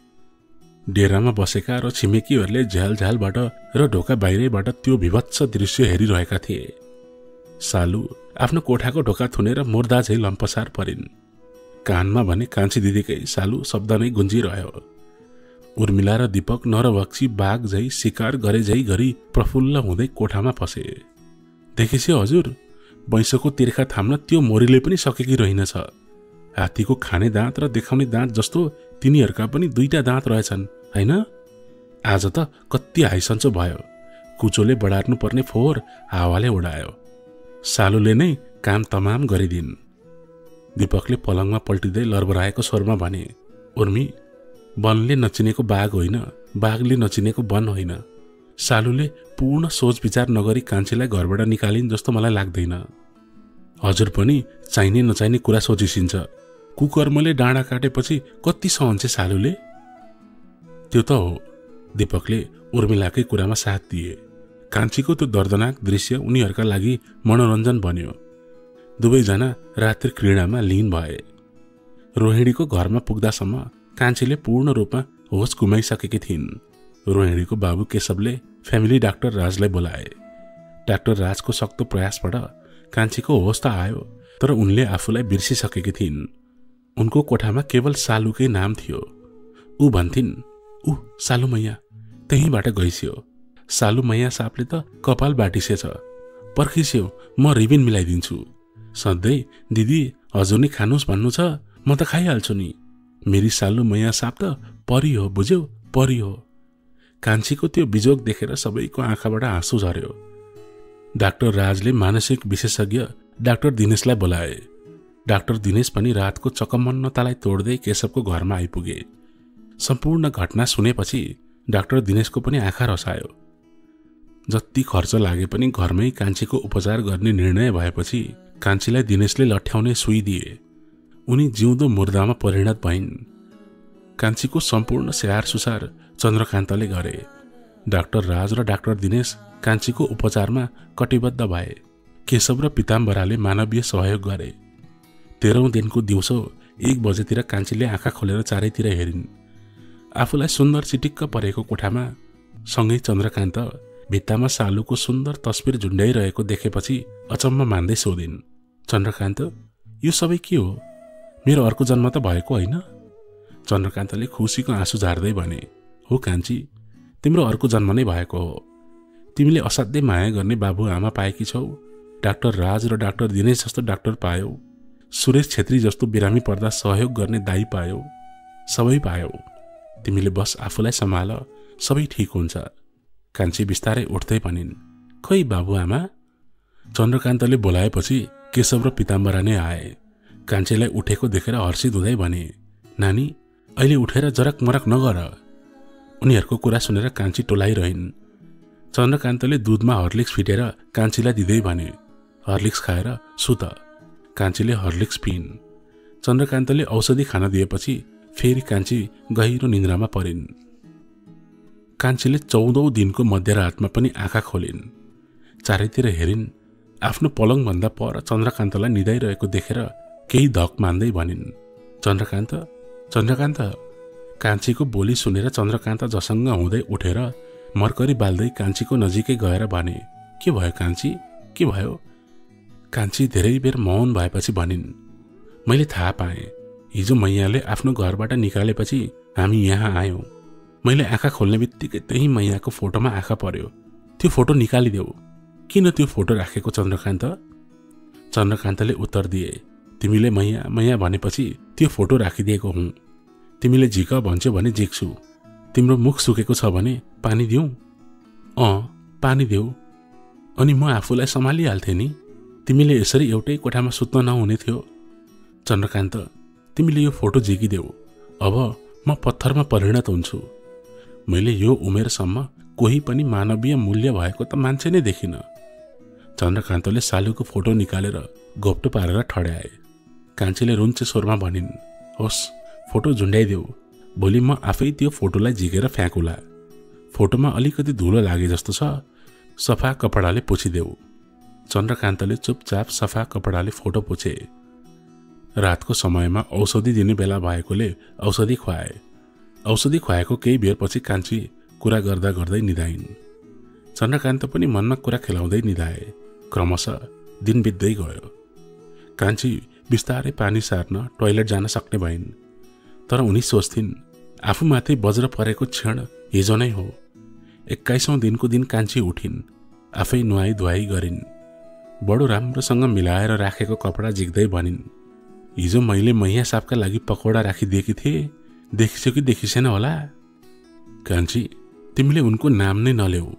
डेरामा बसेका र छिमेकीहरूले झ्यालझ्यालबाट र ढोका बाहिरैबाट त्यो विभत्स दृश्य हेरिरहेका थिए। सालु आफ्नो कोठाको ढोका थुनेर मुर्दा झै लम्पसार परिन्। कानमा भने कान्छी दिदीकै सालु शब्द नै गुन्जिरह्यो। उर्मिला र दीपक नरभक्षी बाघ झै शिकार गरे झै गरी प्रफुल्ल हुँदै कोठामा पसे। देखेछि हजुर, बैंसको तिर्खा थाम्न त्यो मोरीले पनि सकेकी रहेनछ। हात्तीको खाने दाँत र देखाउने दाँत जस्तो तिनीहरूका पनि 2टा दाँत रहेछन् हैन? आज त कति हाइसन्चो भयो। कुचोले बढार्नु पर्ने फोहोर हावाले उडायो। सालुले नै काम तमाम गरिदिन्। दीपकले पलङमा पल्टिँदै लरबराएको स्वरमा भने, उर्मी, वनले नचिनेको बाघ होइन, बाघले नचिनेको वन होइन। सालुले पूर्ण सोच विचार नगरी कान्छीलाई घरबाट निकालिन् जस्तो मलाई लाग्दैन। हजुर पनि चाहिने नचाहिने कुरा सोचिसिन्छ। कुकर्मले डाँडा काटेपछि कति सहन्छ सालुले? त्यो त हो। दीपकले उर्मिलाकै कुरामा साथ दिए। कान्छीको त्यो दर्दनाक दृश्य उनीहरूका लागि मनोरञ्जन बन्यो। दुवैजना रात्रि क्रीडामा लीन भए। रोहिणीको घरमा पुग्दासम्म कान्छीले पूर्ण रूपमा होस गुमाइसकेकी थिइन्। रोहिणीको बाबु केशवले फ्यामिली डाक्टर राजलाई बोलाए। डाक्टर राजको सक्दो प्रयासबाट कान्छीको होस त आयो, तर उनले आफूलाई बिर्सिसकेकी थिइन्। उनको कोठामा केवल सालुकै नाम थियो। ऊ भन्थिन्, ऊ सालु मैया त्यहीँबाट गइस्यो। सालु मैया सापले त कपाल बाटिसेछ, पर्खिस्यो, म रिबिन मिलाइदिन्छु। सधैँ दिदी हजुर नै खानुहोस् भन्नु छ, म त खाइहाल्छु नि। मेरी सालु मैया साप त परी हो, बुझ्यौ, परी हो। कान्छीको त्यो बिजोग देखेर सबैको आँखाबाट आँसु झर्यो। डाक्टर राजले मानसिक विशेषज्ञ डाक्टर दिनेशलाई बोलाए। डाक्टर दिनेश पनि रातको चकमन्नतालाई तोड्दै केशवको घरमा आइपुगे। सम्पूर्ण घटना सुनेपछि डाक्टर दिनेशको पनि आँखा रसायो। जति खर्च लागे पनि घरमै कान्छीको उपचार गर्ने निर्णय भएपछि कान्छीलाई दिनेशले लठ्याउने सुई दिए। उनी जिउँदो मुर्दामा परिणत भइन्। कान्छीको सम्पूर्ण स्याहार सुसार चन्द्रकान्तले गरे। डाक्टर राज र डाक्टर दिनेश कान्छीको उपचारमा कटिबद्ध भए। केशव र पिताम्बराले मानवीय सहयोग गरे। 13औं दिनको दिउँसो 1 बजेतिर कान्छीले आँखा खोलेर चारैतिर हेरिन्। आफूलाई सुन्दर चिटिक्क परेको कोठामा सँगै चन्द्रकान्त भित्तामा सालुको सुन्दर तस्बिर झुन्ड्याइरहेको देखेपछि अचम्म मान्दै सोधिन्, चन्द्रकान्त, यो सबै के हो? मेरो अर्को जन्म त भएको होइन? चन्द्रकान्तले खुसीको आँसु झार्दै भने, हो कान्छी, तिम्रो अर्को जन्म नै भएको हो। तिमीले असाध्यै माया गर्ने बाबुआमा पाएकी छौ। डाक्टर राज र डाक्टर दिनेश जस्तो डाक्टर पायौ। सुरेश छेत्री जस्तो बिरामी पर्दा सहयोग गर्ने दाई पायौ। सबै पायौ। तिमीले बस आफूलाई सम्हाल, सबै ठिक हुन्छ। कान्छी बिस्तारै उठ्दै भनिन्, खै बाबुआमा? चन्द्रकान्तले बोलाएपछि केशव र पिताम्बरा नै आए। कान्छीलाई उठेको देखेर हर्षित हुँदै भने, नानी, अहिले उठेर जरक मरक नगर। उनीहरूको कुरा सुनेर कान्छी टोलाइरहन्। चन्द्रकान्तले दुधमा हर्लिक्स फिटेर कान्छीलाई दिँदै भने, हर्लिक्स खाएर सुत। कान्छीले हर्लिक्स पिइन्। चन्द्रकान्तले औषधि खान दिएपछि फेरि कान्छी गहिरो निन्द्रामा परिन्। कान्छीले 14औं दिनको मध्यरातमा पनि आँखा खोलिन्। चारैतिर हेरिन्। आफ्नो पलङभन्दा पर चन्द्रकान्तलाई निदाइरहेको देखेर केही धक मान्दै भनिन्, चन्द्रकान्त, चन्द्रकान्त। कान्छीको बोली सुनेर चन्द्रकान्त झसङ्ग हुँदै उठेर मर्करी बाल्दै कान्छीको नजिकै गएर भने, के भयो कान्छी, के भयो? कान्छी धेरै बेर मौन भएपछि भनिन्, मैले थाहा पाएँ। हिजो मैयाले आफ्नो घरबाट निकालेपछि हामी यहाँ आयौँ। मैले आँखा खोल्ने बित्तिकै त्यही मैयाको फोटोमा आँखा पर्यो। त्यो फोटो निकालिदेऊ। किन त्यो फोटो राखेको चन्द्रकान्त? चन्द्रकान्तले उत्तर दिए, तिमीले मैया मैया भनेपछि त्यो फोटो राखिदिएको हुँ। तिमीले झिक भन्छौ भने झिक्छु। तिम्रो मुख सुकेको छ भने पानी दिउँ? पानी देऊ। अनि म आफूलाई सम्हालिहाल्थेँ नि। तिमीले यसरी एउटै कोठामा सुत्न नहुने थियो। चन्द्रकान्त, तिमीले यो फोटो झिकिदेऊ। अब म पत्थरमा परिणत हुन्छु। मैले यो उमेरसम्म कोही पनि मानवीय मूल्य भएको त मान्छे नै देखिन। चन्द्रकान्तले सालुको फोटो निकालेर घोप्टो पारेर ठड्याए। कान्छीले रुन्चे स्वरमा भनिन्, होस्, फोटो झुन्ड्याइदेऊ। भोलि म आफै त्यो फोटोलाई झिकेर फ्याँकुला। फोटोमा अलिकति धुलो लागे जस्तो छ, सफा कपडाले पुछिदेऊ। चन्द्रकान्तले चुपचाप सफा कपडाले फोटो पुछे। रातको समयमा औषधि दिने बेला भएकोले औषधि खुवाए। औषधि खुवाएको केही बेरपछि कान्छी कुरा गर्दा गर्दै निधाइन्। चन्द्रकान्त पनि मनमा कुरा खेलाउँदै निधाए। क्रमशः दिन बित्दै गयो। कान्छी बिस्तारै पानी सार्न टोयलेट जान सक्ने भइन्। तर उनी सोच्थिन् आफूमाथि वज्र परेको क्षण हिजो नै हो। 21औं दिनको दिन कान्छी उठिन्, आफै नुहाई धुवाई गरिन्। बडो राम्रोसँग मिलाएर राखेको कपडा झिक्दै भनिन्, हिजो मैले मैया सापका लागि पकौडा राखिदिएकी थिएँ, देखिसो कि देखिसेन होला? कान्छी, तिमीले उनको नाम नै नलेऊ।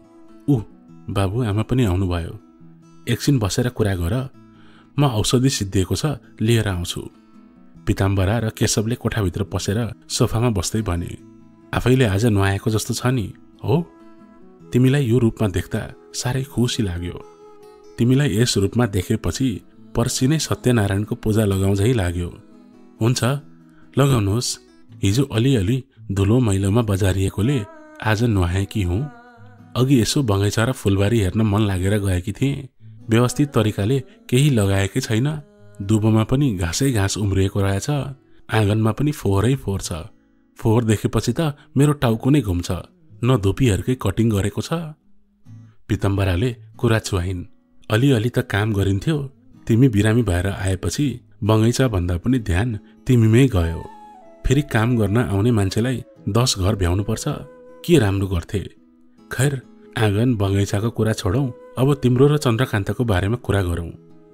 बाबु आमा पनि आउनुभयो। एकछिन बसेर कुरा गर, म औषधि सिद्धिएको छ लिएर आउँछु। पिताम्बरा र केशवले कोठाभित्र पसेर सोफामा बस्दै भने, आफैले आज नुहाएको जस्तो छ नि? हो, तिमीलाई यो रूपमा देख्दा साह्रै खुसी लाग्यो। तिमीलाई यस रूपमा देखेपछि पर्सि नै सत्यनारायणको पूजा लगाउँझै लाग्यो। हुन्छ, लगाउनुहोस्। हिजो अलिअलि धुलो मैलोमा बजारिएकोले आज नुहाएकी हुँ। अघि यसो बगैँचा र फुलबारी हेर्न मन लागेर गएकी थिएँ। व्यवस्थित तरिकाले केही लगाएकै छैन। दुबोमा पनि घाँसै घाँस उम्रिएको रहेछ। आँगनमा पनि फोहोरै फोहोर छ। फोहोर देखेपछि त मेरो टाउको नै घुम्छ। न धुपीहरूकै कटिङ गरेको छ। पिताम्बराले कुरा छुवाइन्, अलिअलि त काम गरिन्थ्यो। तिमी बिरामी भएर आएपछि बगैँचा भन्दा पनि ध्यान तिमीमै गयो। फेरि काम गर्न आउने मान्छेलाई 10 घर भ्याउनु पर्छ। के राम्रो गर्थे? खैर, आँगन बगैँचाको कुरा छोडौँ, अब तिम्रो र चन्द्रकान्तको बारेमा कुरा गरौँ।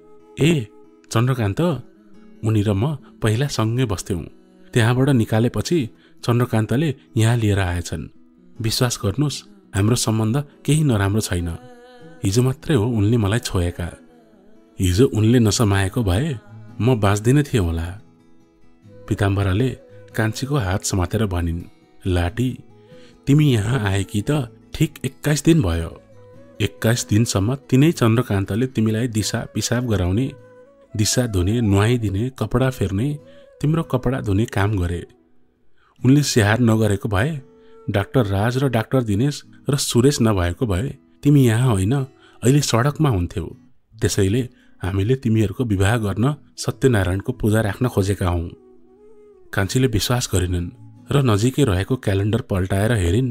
चन्द्रकान्त, उनी र म पहिला सँगै बस्थ्यौँ। त्यहाँबाट निकालेपछि चन्द्रकान्तले यहाँ लिएर आएछन्। विश्वास गर्नुहोस्, हाम्रो सम्बन्ध केही नराम्रो छैन। हिजो मात्रै हो उनले मलाई छोएका। हिजो उनले नसमाएको भए म बाँच्दिन थिएँ होला। पिताम्बराले कान्छीको हात समातेर भनिन्, लाटी, तिमी यहाँ आएकी त ठिक 21 दिन भयो। 21 दिनसम्म तिनै चन्द्रकान्तले तिमीलाई दिशा पिसाब गराउने, दिशा धुने, नुहाइदिने, कपडा फेर्ने, तिम्रो कपडा धुने काम गरे। उनले स्याहार नगरेको भए, डाक्टर राज र डाक्टर दिनेश र सुरेश नभएको भए तिमी यहाँ होइन, अहिले सडकमा हुन्थ्यौ। त्यसैले हामीले तिमीहरूको विवाह गर्न सत्यनारायणको पूजा राख्न खोजेका हौँ। कान्छीले विश्वास गरिनन् र नजिकै रहेको क्यालेन्डर पल्टाएर हेरिन्।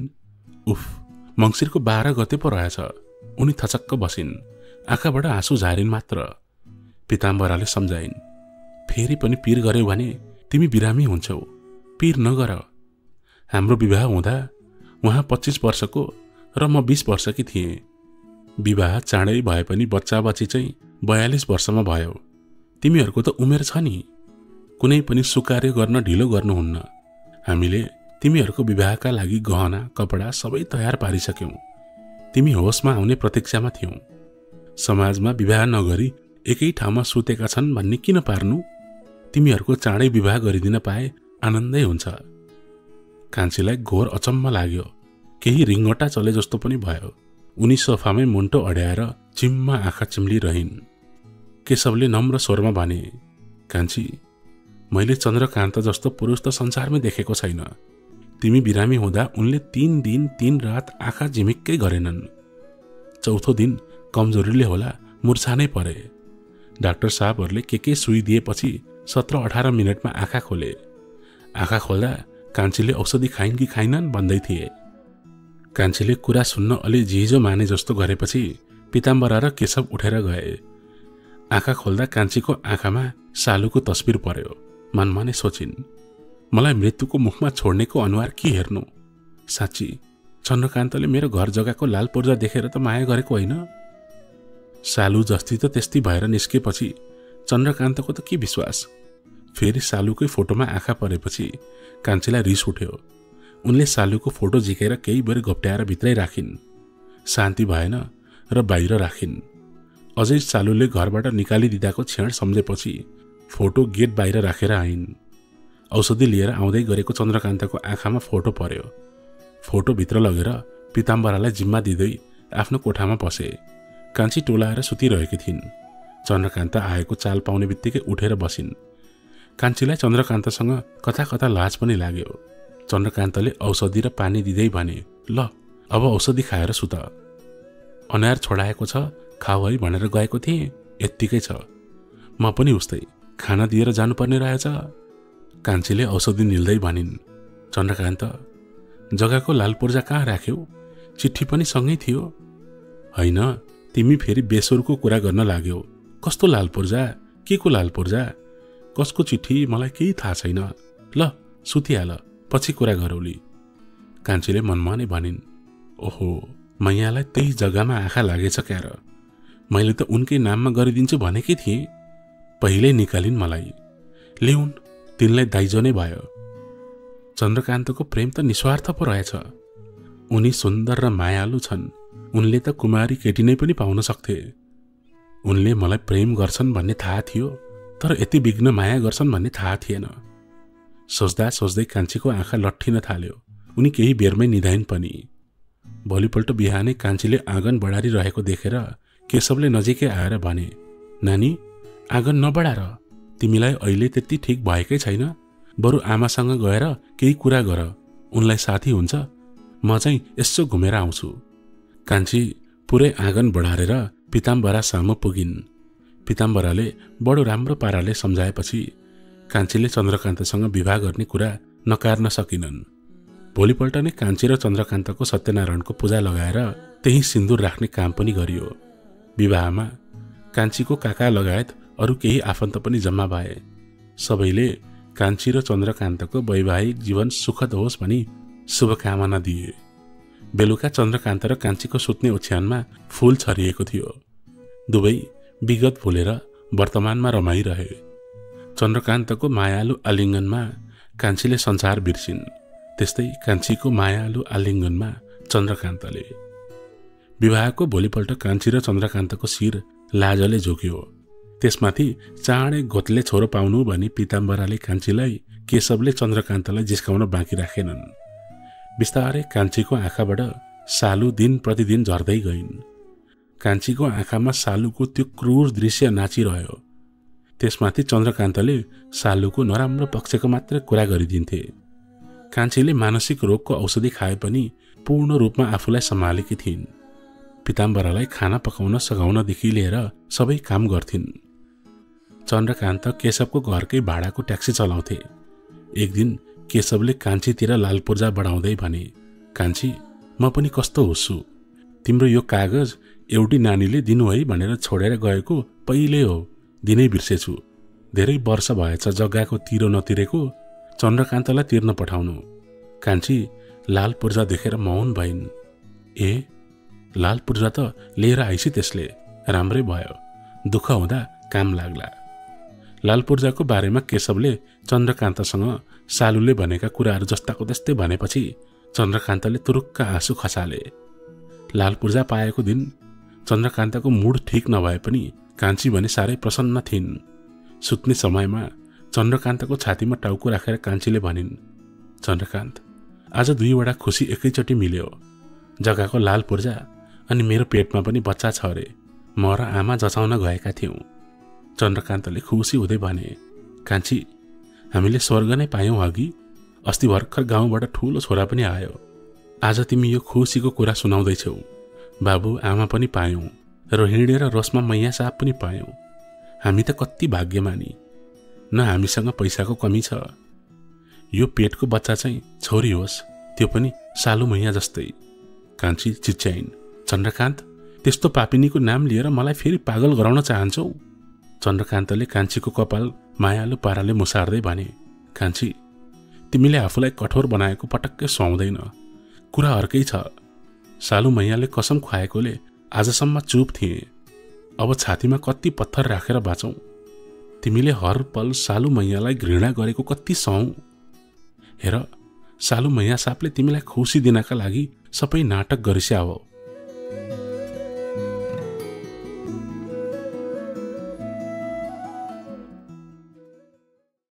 मङ्सिरको 12 गते पो रहेछ। उनी थचक्क बसिन्, आँखाबाट आँसु झारिन् मात्र। पिताम्बराले सम्झाइन्, फेरि पनि पिर गर्यौ भने तिमी बिरामी हुन्छौ। पिर नगर। हाम्रो विवाह हुँदा उहाँ 25 वर्षको र म 20 वर्षकी थिएँ। विवाह चाँडै भए पनि बच्चा बच्ची चाहिँ 42 वर्षमा भयो। तिमीहरूको त उमेर छ नि। कुनै पनि सुकार्य गर्न ढिलो गर्नुहुन्न। हामीले तिमीहरूको विवाहका लागि गहना, कपडा सबै तयार पारिसक्यौं। तिमी होसमा आउने प्रतीक्षामा थियौ। समाजमा विवाह नगरी एकै ठाउँमा सुतेका छन् भन्ने किन पार्नु? तिमीहरूको चाँडै विवाह गरिदिन पाए आनन्दै हुन्छ। कान्छीलाई घोर अचम्म लाग्यो। केही रिङ्गटा चले जस्तो पनि भयो। उनी सोफामै मुन्टो अड्याएर चिम्मा आँखा चिम्लिरहिन्। केशवले नम्र स्वरमा भने, कान्छी, मैले चन्द्रकान्त जस्तो पुरुष त संसारमै देखेको छैन। तिमी बिरामी हुँदा उनले 3 दिन 3 रात आँखा झिमिक्कै गरेनन्। चौथो दिन कमजोरीले होला मुर्छा नै परे। डाक्टर साहबहरूले के सुई दिएपछि 17-18 मिनटमा आँखा खोले। आँखा खोल्दा कान्छीले औषधि खाइन् कि खाइनन् भन्दै थिए। कान्छीले कुरा सुन्न अलि झिझो माने जस्तो गरेपछि पिताम्बरा र केशव उठेर गए। आँखा खोल्दा कान्छीको आँखामा सालुको तस्बिर पर्यो। मनमा नै सोचिन्, मलाई मृत्युको मुखमा छोड्नेको अनुहार के हेर्नु? साँच्ची चन्द्रकान्तले मेरो घर जग्गाको लाल पूर्जा देखेर त माया गरेको होइन। सालु जस्ती त त्यस्ती भएर निस्केपछि चन्द्रकान्तको त के विश्वास? फेरि सालुकै फोटोमा आँखा परेपछि कान्छीलाई रिस उठ्यो। उनले सालुको फोटो झिकेर केही बेर घोप्ट्याएर भित्रै राखिन्। शान्ति भएन र बाहिर राखिन्। अझै सालुले घरबाट निकालिदिँदाको क्षण सम्झेपछि फोटो गेट बाहिर राखेर आइन्। औषधि लिएर आउँदै गरेको चन्द्रकान्तको आँखामा फोटो पर्यो। फोटो भित्र लगेर पिताम्बरालाई जिम्मा दिँदै आफ्नो कोठामा पसे। कान्छी टोलाएर सुतिरहेकी थिइन्। चन्द्रकान्त आएको चाल पाउने बित्तिकै उठेर बसिन्। कान्छीलाई चन्द्रकान्तसँग कता कता लाज पनि लाग्यो। चन्द्रकान्तले औषधि र पानी दिँदै भने, ल अब औषधि खाएर सुत। अनार छोडाएको छ, खाऊ है भनेर गएको थिएँ, यत्तिकै छ। म पनि उस्तै खाना दिएर जानुपर्ने रहेछ। कान्छीले औषधि निल्दै भनिन्, चन्द्रकान्त, जग्गाको लाल पूर्जा कहाँ राख्यौ? चिठी पनि सँगै थियो। होइन, तिमी फेरि बेसुरको कुरा गर्न लाग्यौ। कस्तो लाल पूर्जा, के को लाल पूर्जा, कसको चिठी, मलाई केही थाहा छैन। ल सुतिहाल, पछि कुरा गरौली। कान्छीले मनमा नै भनिन्, ओहो, मैयालाई त्यही जग्गामा आँखा लागेछ क्यार। मैले त उनकै नाममा गरिदिन्छु भनेकै थिएँ। पहिल्यै निकालिन् मलाई। ल्याउन्, तिनलाई दाइजो नै भयो। चन्द्रकान्तको प्रेम त निस्वार्थ पो रहेछ। उनी सुन्दर र मायालु छन्। उनले त कुमारी केटी नै पनि पाउन सक्थे। उनले मलाई प्रेम गर्छन् भन्ने थाहा थियो, तर यति विघ्न माया गर्छन् भन्ने थाहा थिएन। सोच्दा सोच्दै कान्छीको आँखा लट्ठिन थाल्यो। उनी केही बेरमै निधाइन् पनि। भोलिपल्ट बिहानै कान्छीले आँगन बढारिरहेको देखेर केशवले नजिकै आएर भने, नानी, आँगन नबढार, तिमीलाई अहिले त्यति ठिक भएकै छैन। बरु आमासँग गएर केही कुरा गर, उनलाई साथी हुन्छ। म चाहिँ यसो घुमेर आउँछु। कान्छी पुरै आँगन बढारेर पिताम्बरा सामु पुगिन्। पिताम्बराले बडो राम्रो पाराले सम्झाएपछि कान्छीले चन्द्रकान्तसँग विवाह गर्ने कुरा नकार्न सकिनन्। भोलिपल्ट नै कान्छी र चन्द्रकान्तको सत्यनारायणको पूजा लगाएर त्यही सिन्दुर राख्ने काम पनि गरियो। विवाहमा कान्छीको काका लगायत अरू केही आफन्त पनि जम्मा भए। सबैले कान्छी र चन्द्रकान्तको वैवाहिक जीवन सुखद होस् भनी शुभकामना दिए। बेलुका चन्द्रकान्त र कान्छीको सुत्ने ओछ्यानमा फूल छरिएको थियो। दुवै विगत भुलेर वर्तमानमा रमाइरहे। चन्द्रकान्तको मायालु आलिङ्गनमा कान्छीले संसार बिर्सिन्। त्यस्तै कान्छीको मायालु आलिङ्गनमा चन्द्रकान्तले। विवाहको भोलिपल्ट कान्छी र चन्द्रकान्तको शिर लाजले झुक्यो। त्यसमाथि चाँडै गोतले छोरो पाउनु भनी पिताम्बराले कान्छीलाई, केशवले चन्द्रकान्तलाई जिस्काउन बाँकी राखेनन्। बिस्तारै कान्छीको आँखाबाट सालु दिन प्रतिदिन झर्दै गइन्। कान्छीको आँखामा सालुको त्यो क्रूर दृश्य नाचिरह्यो। त्यसमाथि चन्द्रकान्तले सालुको नराम्रो पक्षको मात्र कुरा गरिदिन्थे। कान्छीले मानसिक रोगको औषधि खाए पनि पूर्ण रूपमा आफूलाई सम्हालेकी थिइन्। पिताम्बरालाई खाना पकाउन सघाउनदेखि लिएर सबै काम गर्थिन्। चन्द्रकान्त केशवको घरकै भाडाको ट्याक्सी चलाउँथे। एक दिन केशवले कान्छीतिर लाल पूर्जा बढाउँदै भने, कान्छी, म पनि कस्तो हुस्छु। तिम्रो यो कागज एउटी नानीले दिनु है भनेर छोडेर गएको पहिले हो, दिनै बिर्सेछु। धेरै वर्ष भएछ जग्गाको तिरो नतिरेको, चन्द्रकान्तलाई तिर्न पठाउनु। कान्छी लाल पूर्जा देखेर मौन भइन्। ए, लाल पूर्जा त लिएर आइसी त्यसले, राम्रै भयो, दुःख हुँदा काम लाग्ला। लाल पूर्जाको बारेमा केशवले चन्द्रकान्तसँग सालुले भनेका कुराहरू जस्ताको त्यस्तै भनेपछि चन्द्रकान्तले तुरुक्क आँसु खसाले। लाल पूर्जा पाएको दिन चन्द्रकान्तको मुड ठिक नभए पनि कान्छी भने साह्रै प्रसन्न थिइन्। सुत्ने समयमा चन्द्रकान्तको छातीमा टाउको राखेर कान्छीले भनिन्, चन्द्रकान्त, आज 2वटा खुसी एकैचोटि मिल्यो। जग्गाको लाल पूर्जा अनि मेरो पेटमा पनि बच्चा छ अरे। म र आमा जचाउन गएका थियौँ। चन्द्रकान्तले खुसी हुँदै भने, कान्छी, हामीले स्वर्ग नै पायौँ अघि। अस्ति भर्खर गाउँबाट ठुलो छोरा पनि आयो। आज तिमी यो खुसीको कुरा सुनाउँदैछौ। बाबु आमा पनि पायौँ, रोहिणी र रोशमा मैया साहब पनि पायौँ। हामी त कति भाग्यमानी। न हामीसँग पैसाको कमी छ। यो पेटको बच्चा चाहिँ छोरी होस्, त्यो पनि सालु मैया जस्तै। कान्छी चिच्याइन्, चन्द्रकान्त, त्यस्तो पापिनीको नाम लिएर मलाई फेरि पागल गराउन चाहन्छौ? चन्द्रकान्तले कान्छीको कपाल मायालु पाराले मुसार्दै भने, कान्छी, तिमीले आफूलाई कठोर बनाएको पटक्कै सुहाउँदैन। कुरा अर्कै छ। सालु मैयाले कसम खुवाएकोले आजसम्म चुप थिए। अब छातीमा कति पत्थर राखेर बाँचौँ। तिमीले हर पल सालु मैयालाई घृणा गरेको कति सहौ। हेर, सालु मैया साहबले तिमीलाई खुसी दिनका लागि सबै नाटक गरिस्या हो।